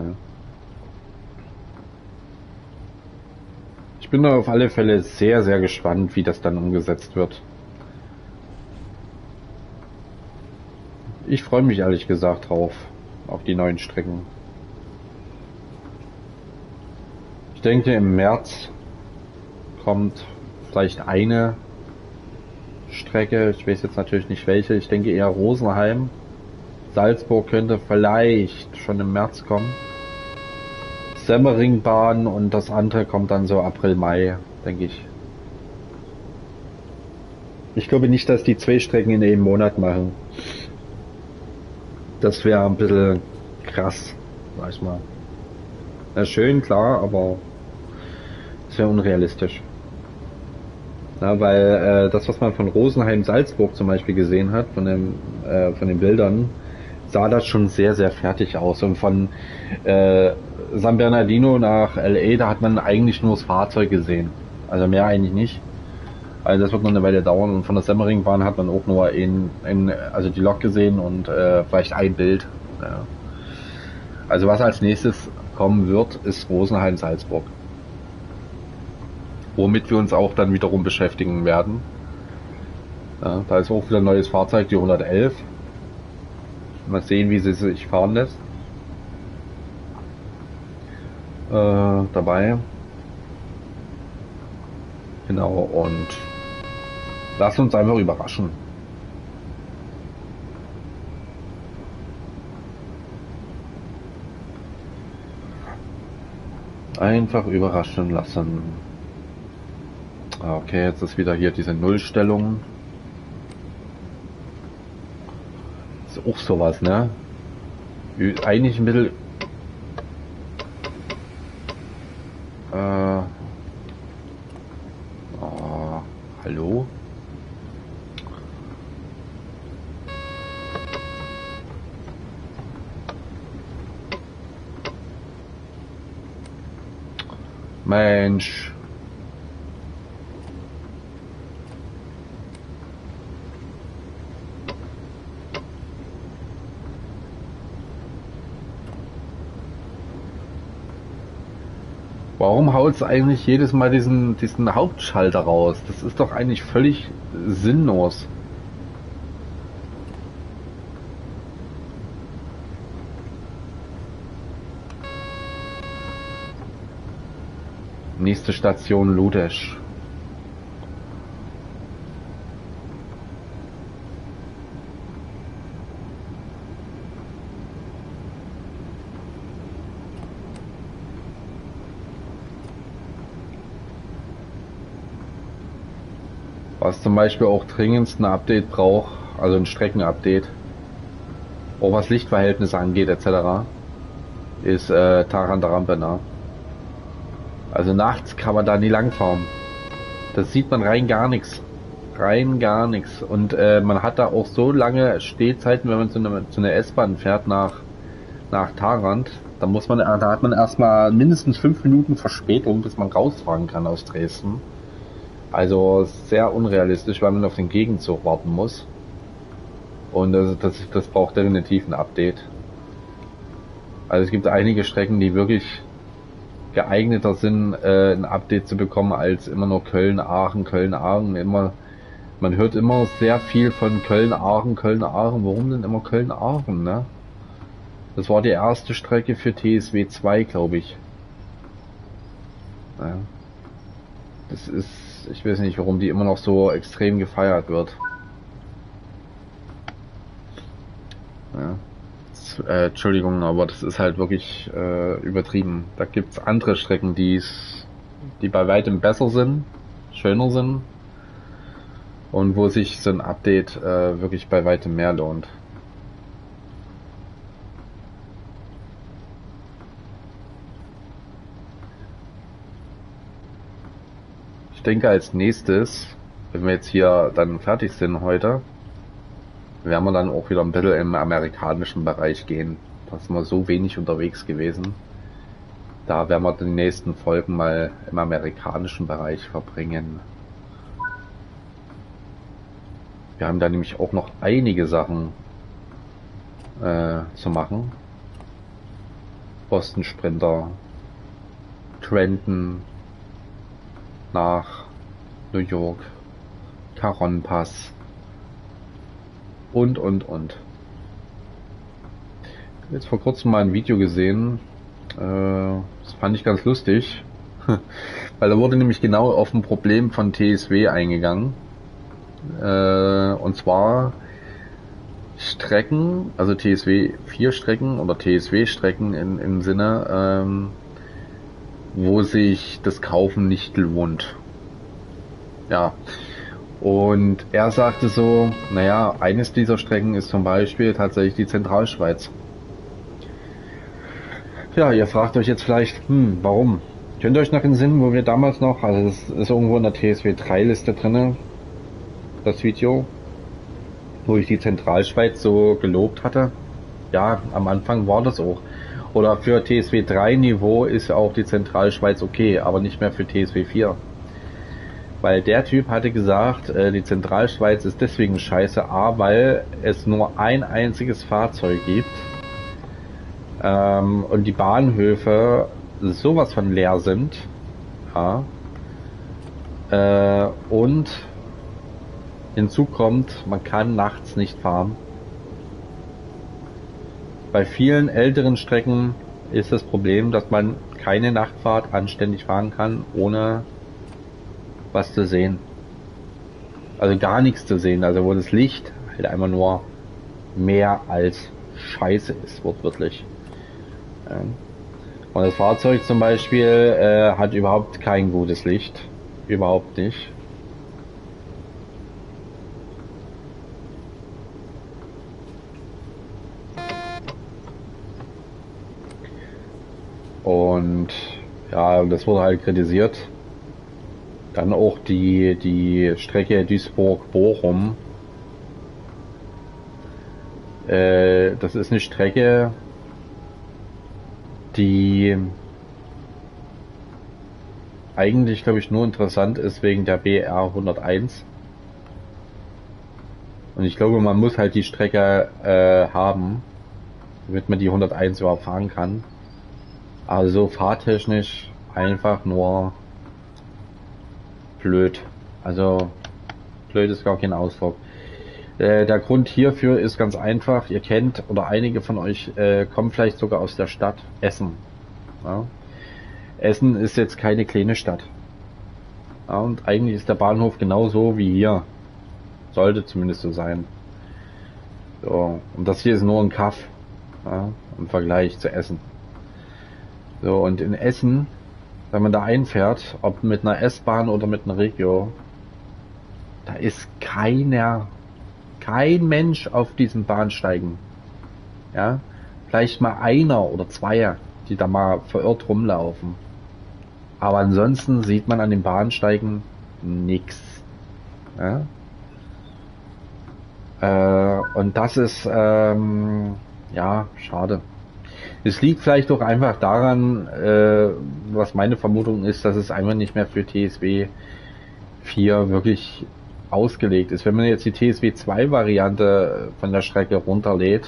Ich bin da auf alle Fälle sehr, sehr gespannt, wie das dann umgesetzt wird. Ich freue mich ehrlich gesagt drauf, auf die neuen Strecken. Ich denke, im März kommt vielleicht eine Strecke. Ich weiß jetzt natürlich nicht welche. Ich denke eher Rosenheim. Salzburg könnte vielleicht schon im März kommen. Semmeringbahn und das andere kommt dann so April, Mai, denke ich. Ich glaube nicht, dass die 2 Strecken in einem Monat machen. Das wäre ein bisschen krass, sag ich mal. Na schön, klar, aber das wäre unrealistisch. Na, weil das, was man von Rosenheim Salzburg zum Beispiel gesehen hat, von den Bildern, sah das schon sehr, sehr fertig aus. Und von äh, San Bernardino nach LA, da hat man eigentlich nur das Fahrzeug gesehen. Also mehr eigentlich nicht. Also das wird noch eine Weile dauern. Und von der Semmeringbahn hat man auch nur also die Lok gesehen und vielleicht ein Bild. Ja. Also was als nächstes kommen wird, ist Rosenheim Salzburg. Womit wir uns auch dann wiederum beschäftigen werden. Ja, da ist auch wieder ein neues Fahrzeug, die 111. Mal sehen, wie sie sich fahren lässt. Dabei. Genau, und lass uns einfach überraschen. Einfach überraschen lassen. Okay, jetzt ist wieder hier diese Nullstellung. Ist auch sowas, ne? Eigentlich ein bisschen. Hallo? Mensch. Warum haut's eigentlich jedes Mal diesen Hauptschalter raus? Das ist doch eigentlich völlig sinnlos. Nächste Station Ludesch. Was zum Beispiel auch dringendst ein Update braucht, also ein Streckenupdate, auch was Lichtverhältnisse angeht etc., ist Tarantarampe. Also nachts kann man da nie langfahren. Das sieht man rein gar nichts. Rein gar nichts. Und man hat da auch so lange Stehzeiten, wenn man zu einer S-Bahn fährt nach Tharandt. Da hat man erstmal mindestens 5 Minuten Verspätung, bis man rausfahren kann aus Dresden. Also sehr unrealistisch, weil man auf den Gegenzug warten muss. Und das braucht definitiv ein Update. Also es gibt einige Strecken, die wirklich geeigneter sind, ein Update zu bekommen, als immer nur Köln-Aachen, Köln-Aachen. Man hört immer sehr viel von Köln-Aachen, Köln-Aachen. Warum denn immer Köln-Aachen, ne? Das war die erste Strecke für TSW 2, glaube ich. Ja. Ich weiß nicht, warum die immer noch so extrem gefeiert wird. Ja. Entschuldigung, aber das ist halt wirklich übertrieben. Da gibt's andere Strecken, die bei weitem besser sind, schöner sind und wo sich so ein Update wirklich bei weitem mehr lohnt. Ich denke als nächstes, wenn wir jetzt hier dann fertig sind heute, werden wir dann auch wieder ein bisschen im amerikanischen Bereich gehen. Da sind wir so wenig unterwegs gewesen. Da werden wir die nächsten Folgen mal im amerikanischen Bereich verbringen. Wir haben da nämlich auch noch einige Sachen zu machen. Boston Sprinter, Trenton nach New York, Caron Pass und. Ich habe jetzt vor kurzem mal ein Video gesehen, das fand ich ganz lustig, weil da wurde nämlich genau auf ein Problem von TSW eingegangen, und zwar Strecken, also TSW 4 Strecken oder TSW Strecken im Sinne, wo sich das Kaufen nicht lohnt. Ja, Und er sagte so, naja, eines dieser Strecken ist zum Beispiel tatsächlich die Zentralschweiz. Ja, ihr fragt euch jetzt vielleicht, warum? Könnt ihr euch noch entsinnen, wo wir damals noch, also es ist irgendwo in der TSW 3 Liste drinne, das Video, wo ich die Zentralschweiz so gelobt hatte. Ja, am Anfang war das auch. Oder für TSW 3 Niveau ist auch die Zentralschweiz okay, aber nicht mehr für TSW 4. Weil der Typ hatte gesagt, die Zentralschweiz ist deswegen scheiße, A, weil es nur ein einziges Fahrzeug gibt und die Bahnhöfe sowas von leer sind. Ja, und hinzu kommt, man kann nachts nicht fahren. Bei vielen älteren Strecken ist das Problem, dass man keine Nachtfahrt anständig fahren kann, ohne was zu sehen. Also gar nichts zu sehen, also wo das Licht halt einfach nur mehr als scheiße ist, wortwörtlich. Und das Fahrzeug zum Beispiel hat überhaupt kein gutes Licht. Überhaupt nicht. Und ja, das wurde halt kritisiert. Dann auch die Strecke Duisburg-Bochum. Das ist eine Strecke, die eigentlich, glaube ich, nur interessant ist wegen der BR 101. Und ich glaube, man muss halt die Strecke haben, damit man die 101 überhaupt fahren kann. Also fahrtechnisch einfach nur blöd. Also blöd ist gar kein Ausdruck. Der Grund hierfür ist ganz einfach. Ihr kennt, oder einige von euch kommen vielleicht sogar aus der Stadt Essen. Ja? Essen ist jetzt keine kleine Stadt. Ja, und eigentlich ist der Bahnhof genauso wie hier. Sollte zumindest so sein. So, und das hier ist nur ein Kaff, ja, im Vergleich zu Essen. So, und in Essen, wenn man da einfährt, ob mit einer S-Bahn oder mit einer Regio, da ist kein Mensch auf diesen Bahnsteigen. Ja, vielleicht mal einer oder zwei, die da mal verirrt rumlaufen. Aber ansonsten sieht man an den Bahnsteigen nichts. Ja? Und das ist, ja, schade. Es liegt vielleicht auch einfach daran, was meine Vermutung ist, dass es einfach nicht mehr für TSW 4 wirklich ausgelegt ist. Wenn man jetzt die TSW 2 Variante von der Strecke runterlädt,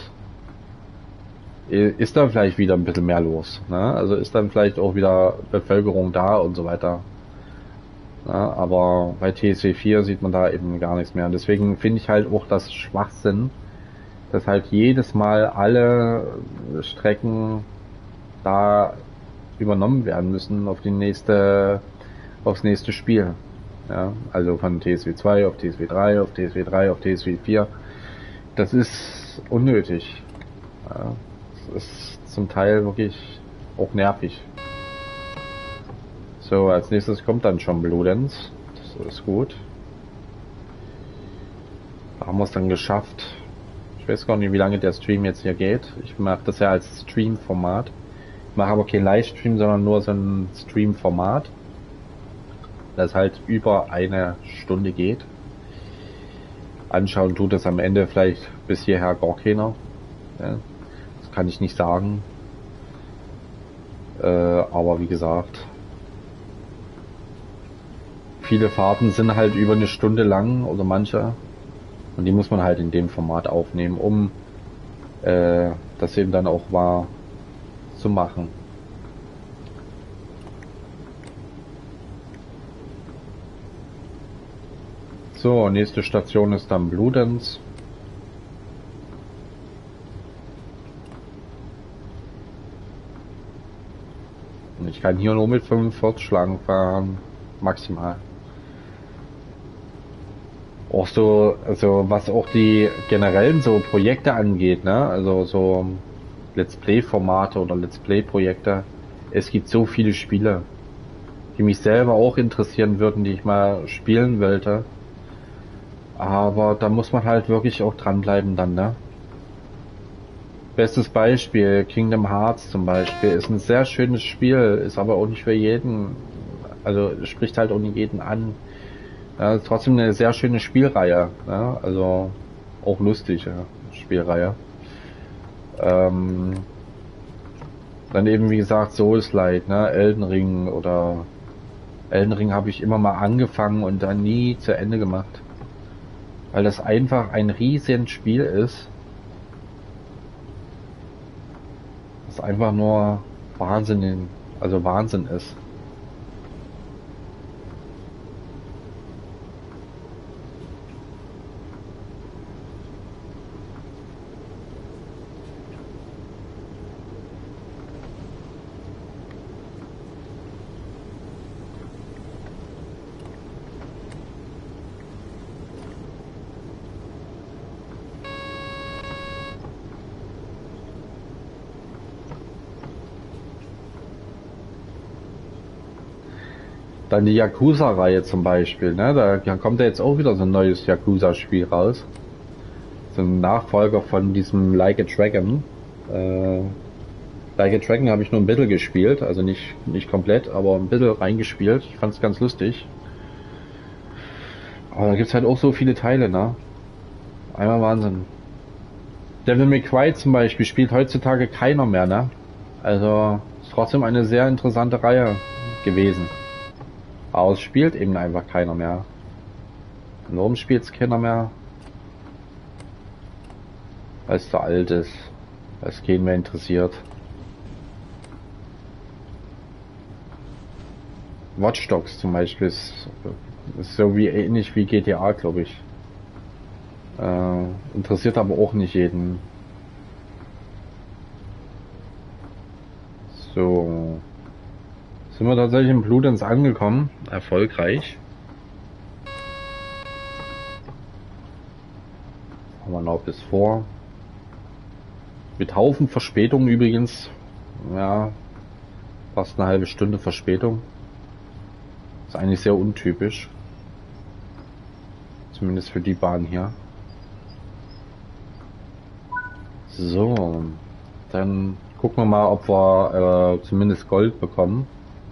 ist dann vielleicht wieder ein bisschen mehr los. Ne? Also ist dann vielleicht auch wieder Bevölkerung da und so weiter. Ja, aber bei TSW 4 sieht man da eben gar nichts mehr. Und deswegen finde ich halt auch das Schwachsinn, dass halt jedes Mal alle Strecken da übernommen werden müssen auf aufs nächste Spiel. Ja, also von TSW 2 auf TSW 3, auf TSW 3, auf TSW 4. Das ist unnötig. Ja, das ist zum Teil wirklich auch nervig. So, als nächstes kommt dann schon Bludenz. Das ist gut. Da haben wir es dann geschafft. Ich weiß gar nicht, wie lange der Stream jetzt hier geht. Ich mache das ja als Stream-Format. Ich mache aber kein Livestream, sondern nur so ein Stream-Format, das halt über eine Stunde geht. Anschauen tut es am Ende vielleicht bis hierher gar keiner. Ja, das kann ich nicht sagen. Aber wie gesagt, viele Fahrten sind halt über eine Stunde lang oder manche. Und die muss man halt in dem Format aufnehmen, um das eben dann auch wahr zu machen. So, nächste Station ist dann Bludenz. Und ich kann hier nur mit 45 lang fahren, maximal. Auch so, also was auch die generellen so Projekte angeht, ne? Also so Let's Play Formate oder Let's Play Projekte. Es gibt so viele Spiele, die mich selber auch interessieren würden, die ich mal spielen wollte. Aber da muss man halt wirklich auch dranbleiben dann, ne? Bestes Beispiel, Kingdom Hearts zum Beispiel, ist ein sehr schönes Spiel, ist aber auch nicht für jeden, also spricht halt auch nicht jeden an. Ja, ist trotzdem eine sehr schöne Spielreihe, ne? Also auch lustige Spielreihe. Ähm, Dann eben wie gesagt Souls-like, ne? Elden Ring oder Elden Ring habe ich immer mal angefangen und dann nie zu Ende gemacht, weil das einfach ein riesen Spiel ist, das einfach nur also Wahnsinn ist. Dann die Yakuza-Reihe zum Beispiel, ne? Da kommt ja jetzt auch wieder so ein neues Yakuza-Spiel raus. So ein Nachfolger von diesem Like a Dragon. Äh, Like a Dragon habe ich nur ein bisschen gespielt, also nicht komplett, aber ein bisschen reingespielt. Ich fand es ganz lustig. Aber da gibt's halt auch so viele Teile, ne? Einmal Wahnsinn. Devil May Cry zum Beispiel spielt heutzutage keiner mehr, ne? Also ist trotzdem eine sehr interessante Reihe gewesen. Aber es spielt eben einfach keiner mehr. Und warum spielt's keiner mehr? Weil es zu alt ist. Weil es keinen mehr interessiert. Watch Dogs zum Beispiel ist so wie ähnlich wie GTA, glaube ich. Interessiert aber auch nicht jeden. So. Sind wir tatsächlich im Bludenz angekommen. Erfolgreich. Haben wir noch bis vor. Mit Haufen Verspätung übrigens. Ja, fast eine halbe Stunde Verspätung. Ist eigentlich sehr untypisch. Zumindest für die Bahn hier. So, dann gucken wir mal, ob wir zumindest Gold bekommen.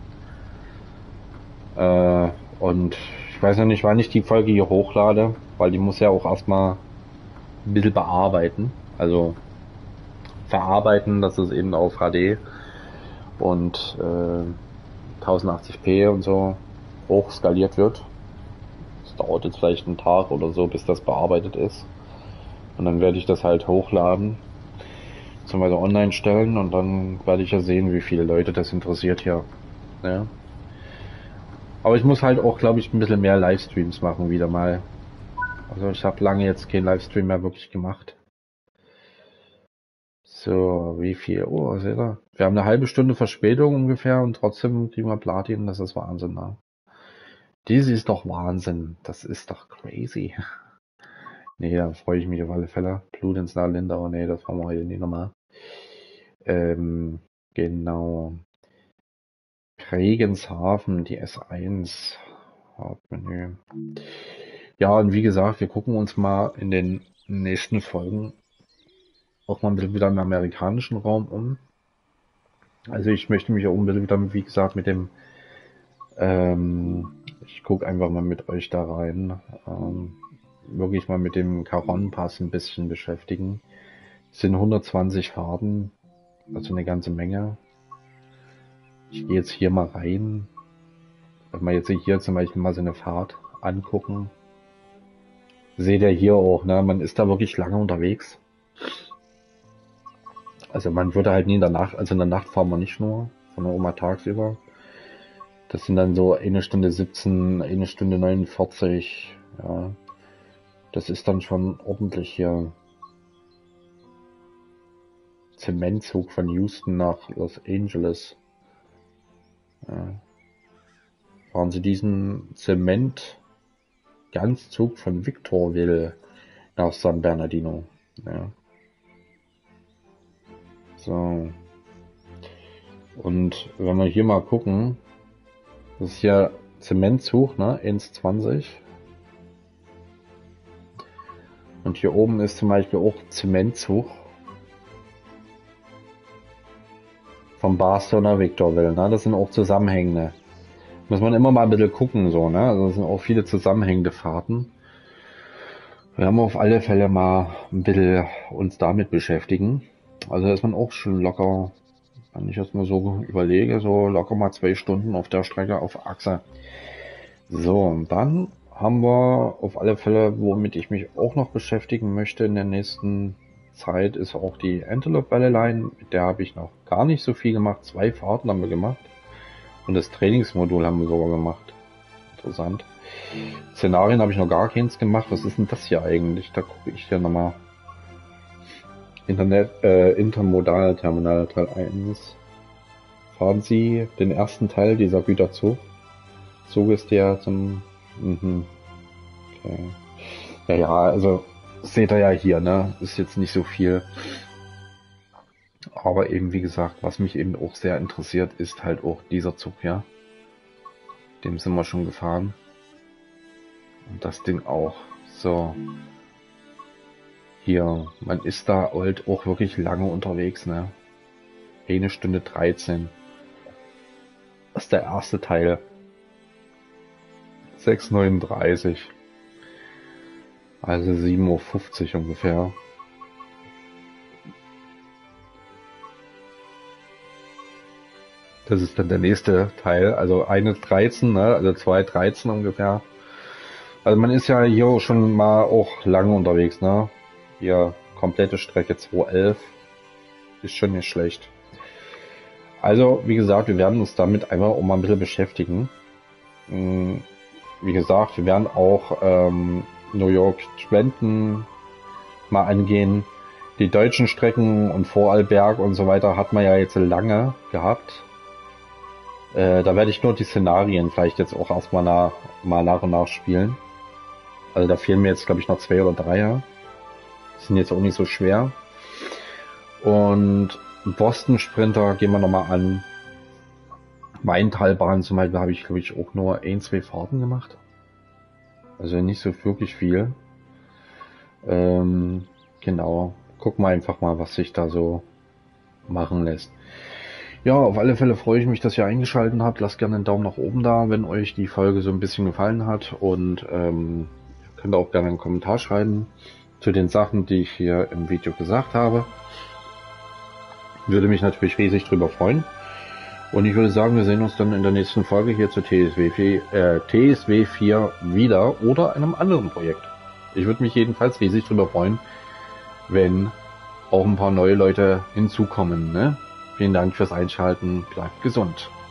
Äh, und ich weiß noch nicht, wann ich die Folge hier hochlade, weil die muss ja auch erstmal ein bisschen bearbeiten. Also verarbeiten, dass es eben auf HD und 1080p und so hoch skaliert wird. Das dauert jetzt vielleicht einen Tag oder so, bis das bearbeitet ist. Und dann werde ich das halt hochladen, beziehungsweise online stellen und dann werde ich ja sehen, wie viele Leute das interessiert hier. Ja. Aber ich muss halt auch, glaube ich, ein bisschen mehr Livestreams machen wieder mal. Also ich habe lange jetzt keinen Livestream mehr wirklich gemacht. So, wie viel? Oh, seht ihr? Wir haben eine halbe Stunde Verspätung ungefähr und trotzdem kriegen wir Platin. Das ist Wahnsinn, ne? Dies ist doch Wahnsinn. Das ist doch crazy. Nee, da freue ich mich auf alle Fälle. Blut ins Lindau. Nee, das machen wir heute nicht nochmal. Ähm, genau. Regenshafen, die S1. Hauptmenü. Ja, und wie gesagt, wir gucken uns mal in den nächsten Folgen auch mal ein bisschen wieder im amerikanischen Raum um. Also ich möchte mich auch unbedingt wieder, wie gesagt, mit dem, ich gucke einfach mal mit euch da rein, wirklich mal mit dem Caron-Pass ein bisschen beschäftigen. Es sind 120 Fahrten, also eine ganze Menge. Ich gehe jetzt hier mal rein. Wenn wir jetzt hier zum Beispiel mal so eine Fahrt angucken, seht ihr hier auch, ne? Man ist da wirklich lange unterwegs. Also man würde halt nie in der Nacht, also in der Nacht fahren wir nicht nur, sondern auch mal tagsüber. Das sind dann so 1 Stunde 17, 1 Stunde 49, ja. Das ist dann schon ordentlich hier. Zementzug von Houston nach Los Angeles. Ja. Fahren Sie diesen Zement-Ganzzug von Victorville nach San Bernardino. Ja. So. Und wenn wir hier mal gucken, das ist ja Zementzug, ne? 1,20. Und hier oben ist zum Beispiel auch Zementzug vom Barcelona Victorville, ne? Das sind auch zusammenhängende. Muss man immer mal ein bisschen gucken, so, ne? Also das sind auch viele zusammenhängende Fahrten. Wir haben auf alle Fälle mal ein bisschen uns damit beschäftigen. Also da ist man auch schon locker, wenn ich das mal so überlege, so locker mal 2 Stunden auf der Strecke auf Achse. So, und dann haben wir auf alle Fälle, womit ich mich auch noch beschäftigen möchte in der nächsten Zeit, ist auch die Antelope Valley Line. Mit der habe ich noch gar nicht so viel gemacht. 2 Fahrten haben wir gemacht. Und das Trainingsmodul haben wir sogar gemacht. Interessant. Szenarien habe ich noch gar keins gemacht. Was ist denn das hier eigentlich? Da gucke ich ja nochmal. Intermodal Terminal Teil 1. Fahren Sie den ersten Teil dieser Güterzug. Zug ist der zum... Okay. Ja, also seht ihr ja hier, ne? Ist jetzt nicht so viel. Aber eben, wie gesagt, was mich eben auch sehr interessiert, ist halt auch dieser Zug, ja. Dem sind wir schon gefahren. Und das Ding auch. So. Hier, man ist da halt auch wirklich lange unterwegs, ne? 1 Stunde 13. Das ist der erste Teil. 6:39. Also 7:50 Uhr ungefähr. Das ist dann der nächste Teil, also 1:13, ne? Also 2:13 ungefähr. Also man ist ja hier schon mal auch lange unterwegs, ne? Hier komplette Strecke 2:11 ist schon nicht schlecht. Also wie gesagt, wir werden uns damit einfach auch mal ein bisschen beschäftigen. Wie gesagt, wir werden auch New York Trenton mal angehen. Die deutschen Strecken und Vorarlberg und so weiter hat man ja jetzt lange gehabt. Da werde ich nur die Szenarien vielleicht jetzt auch erstmal mal nach und nach spielen. Also da fehlen mir jetzt glaube ich noch 2 oder 3. Sind jetzt auch nicht so schwer. Und Boston Sprinter gehen wir nochmal an. Maintalbahn zum Beispiel habe ich glaube ich auch nur 1, 2 Fahrten gemacht. Also nicht so wirklich viel. Genau. Gucken wir einfach mal, was sich da so machen lässt. Ja, auf alle Fälle freue ich mich, dass ihr eingeschaltet habt. Lasst gerne einen Daumen nach oben da, wenn euch die Folge so ein bisschen gefallen hat. Und könnt auch gerne einen Kommentar schreiben zu den Sachen, die ich hier im Video gesagt habe. Würde mich natürlich riesig drüber freuen. Und ich würde sagen, wir sehen uns dann in der nächsten Folge hier zur TSW 4 wieder oder einem anderen Projekt. Ich würde mich jedenfalls riesig drüber freuen, wenn auch ein paar neue Leute hinzukommen, ne? Vielen Dank fürs Einschalten. Bleibt gesund.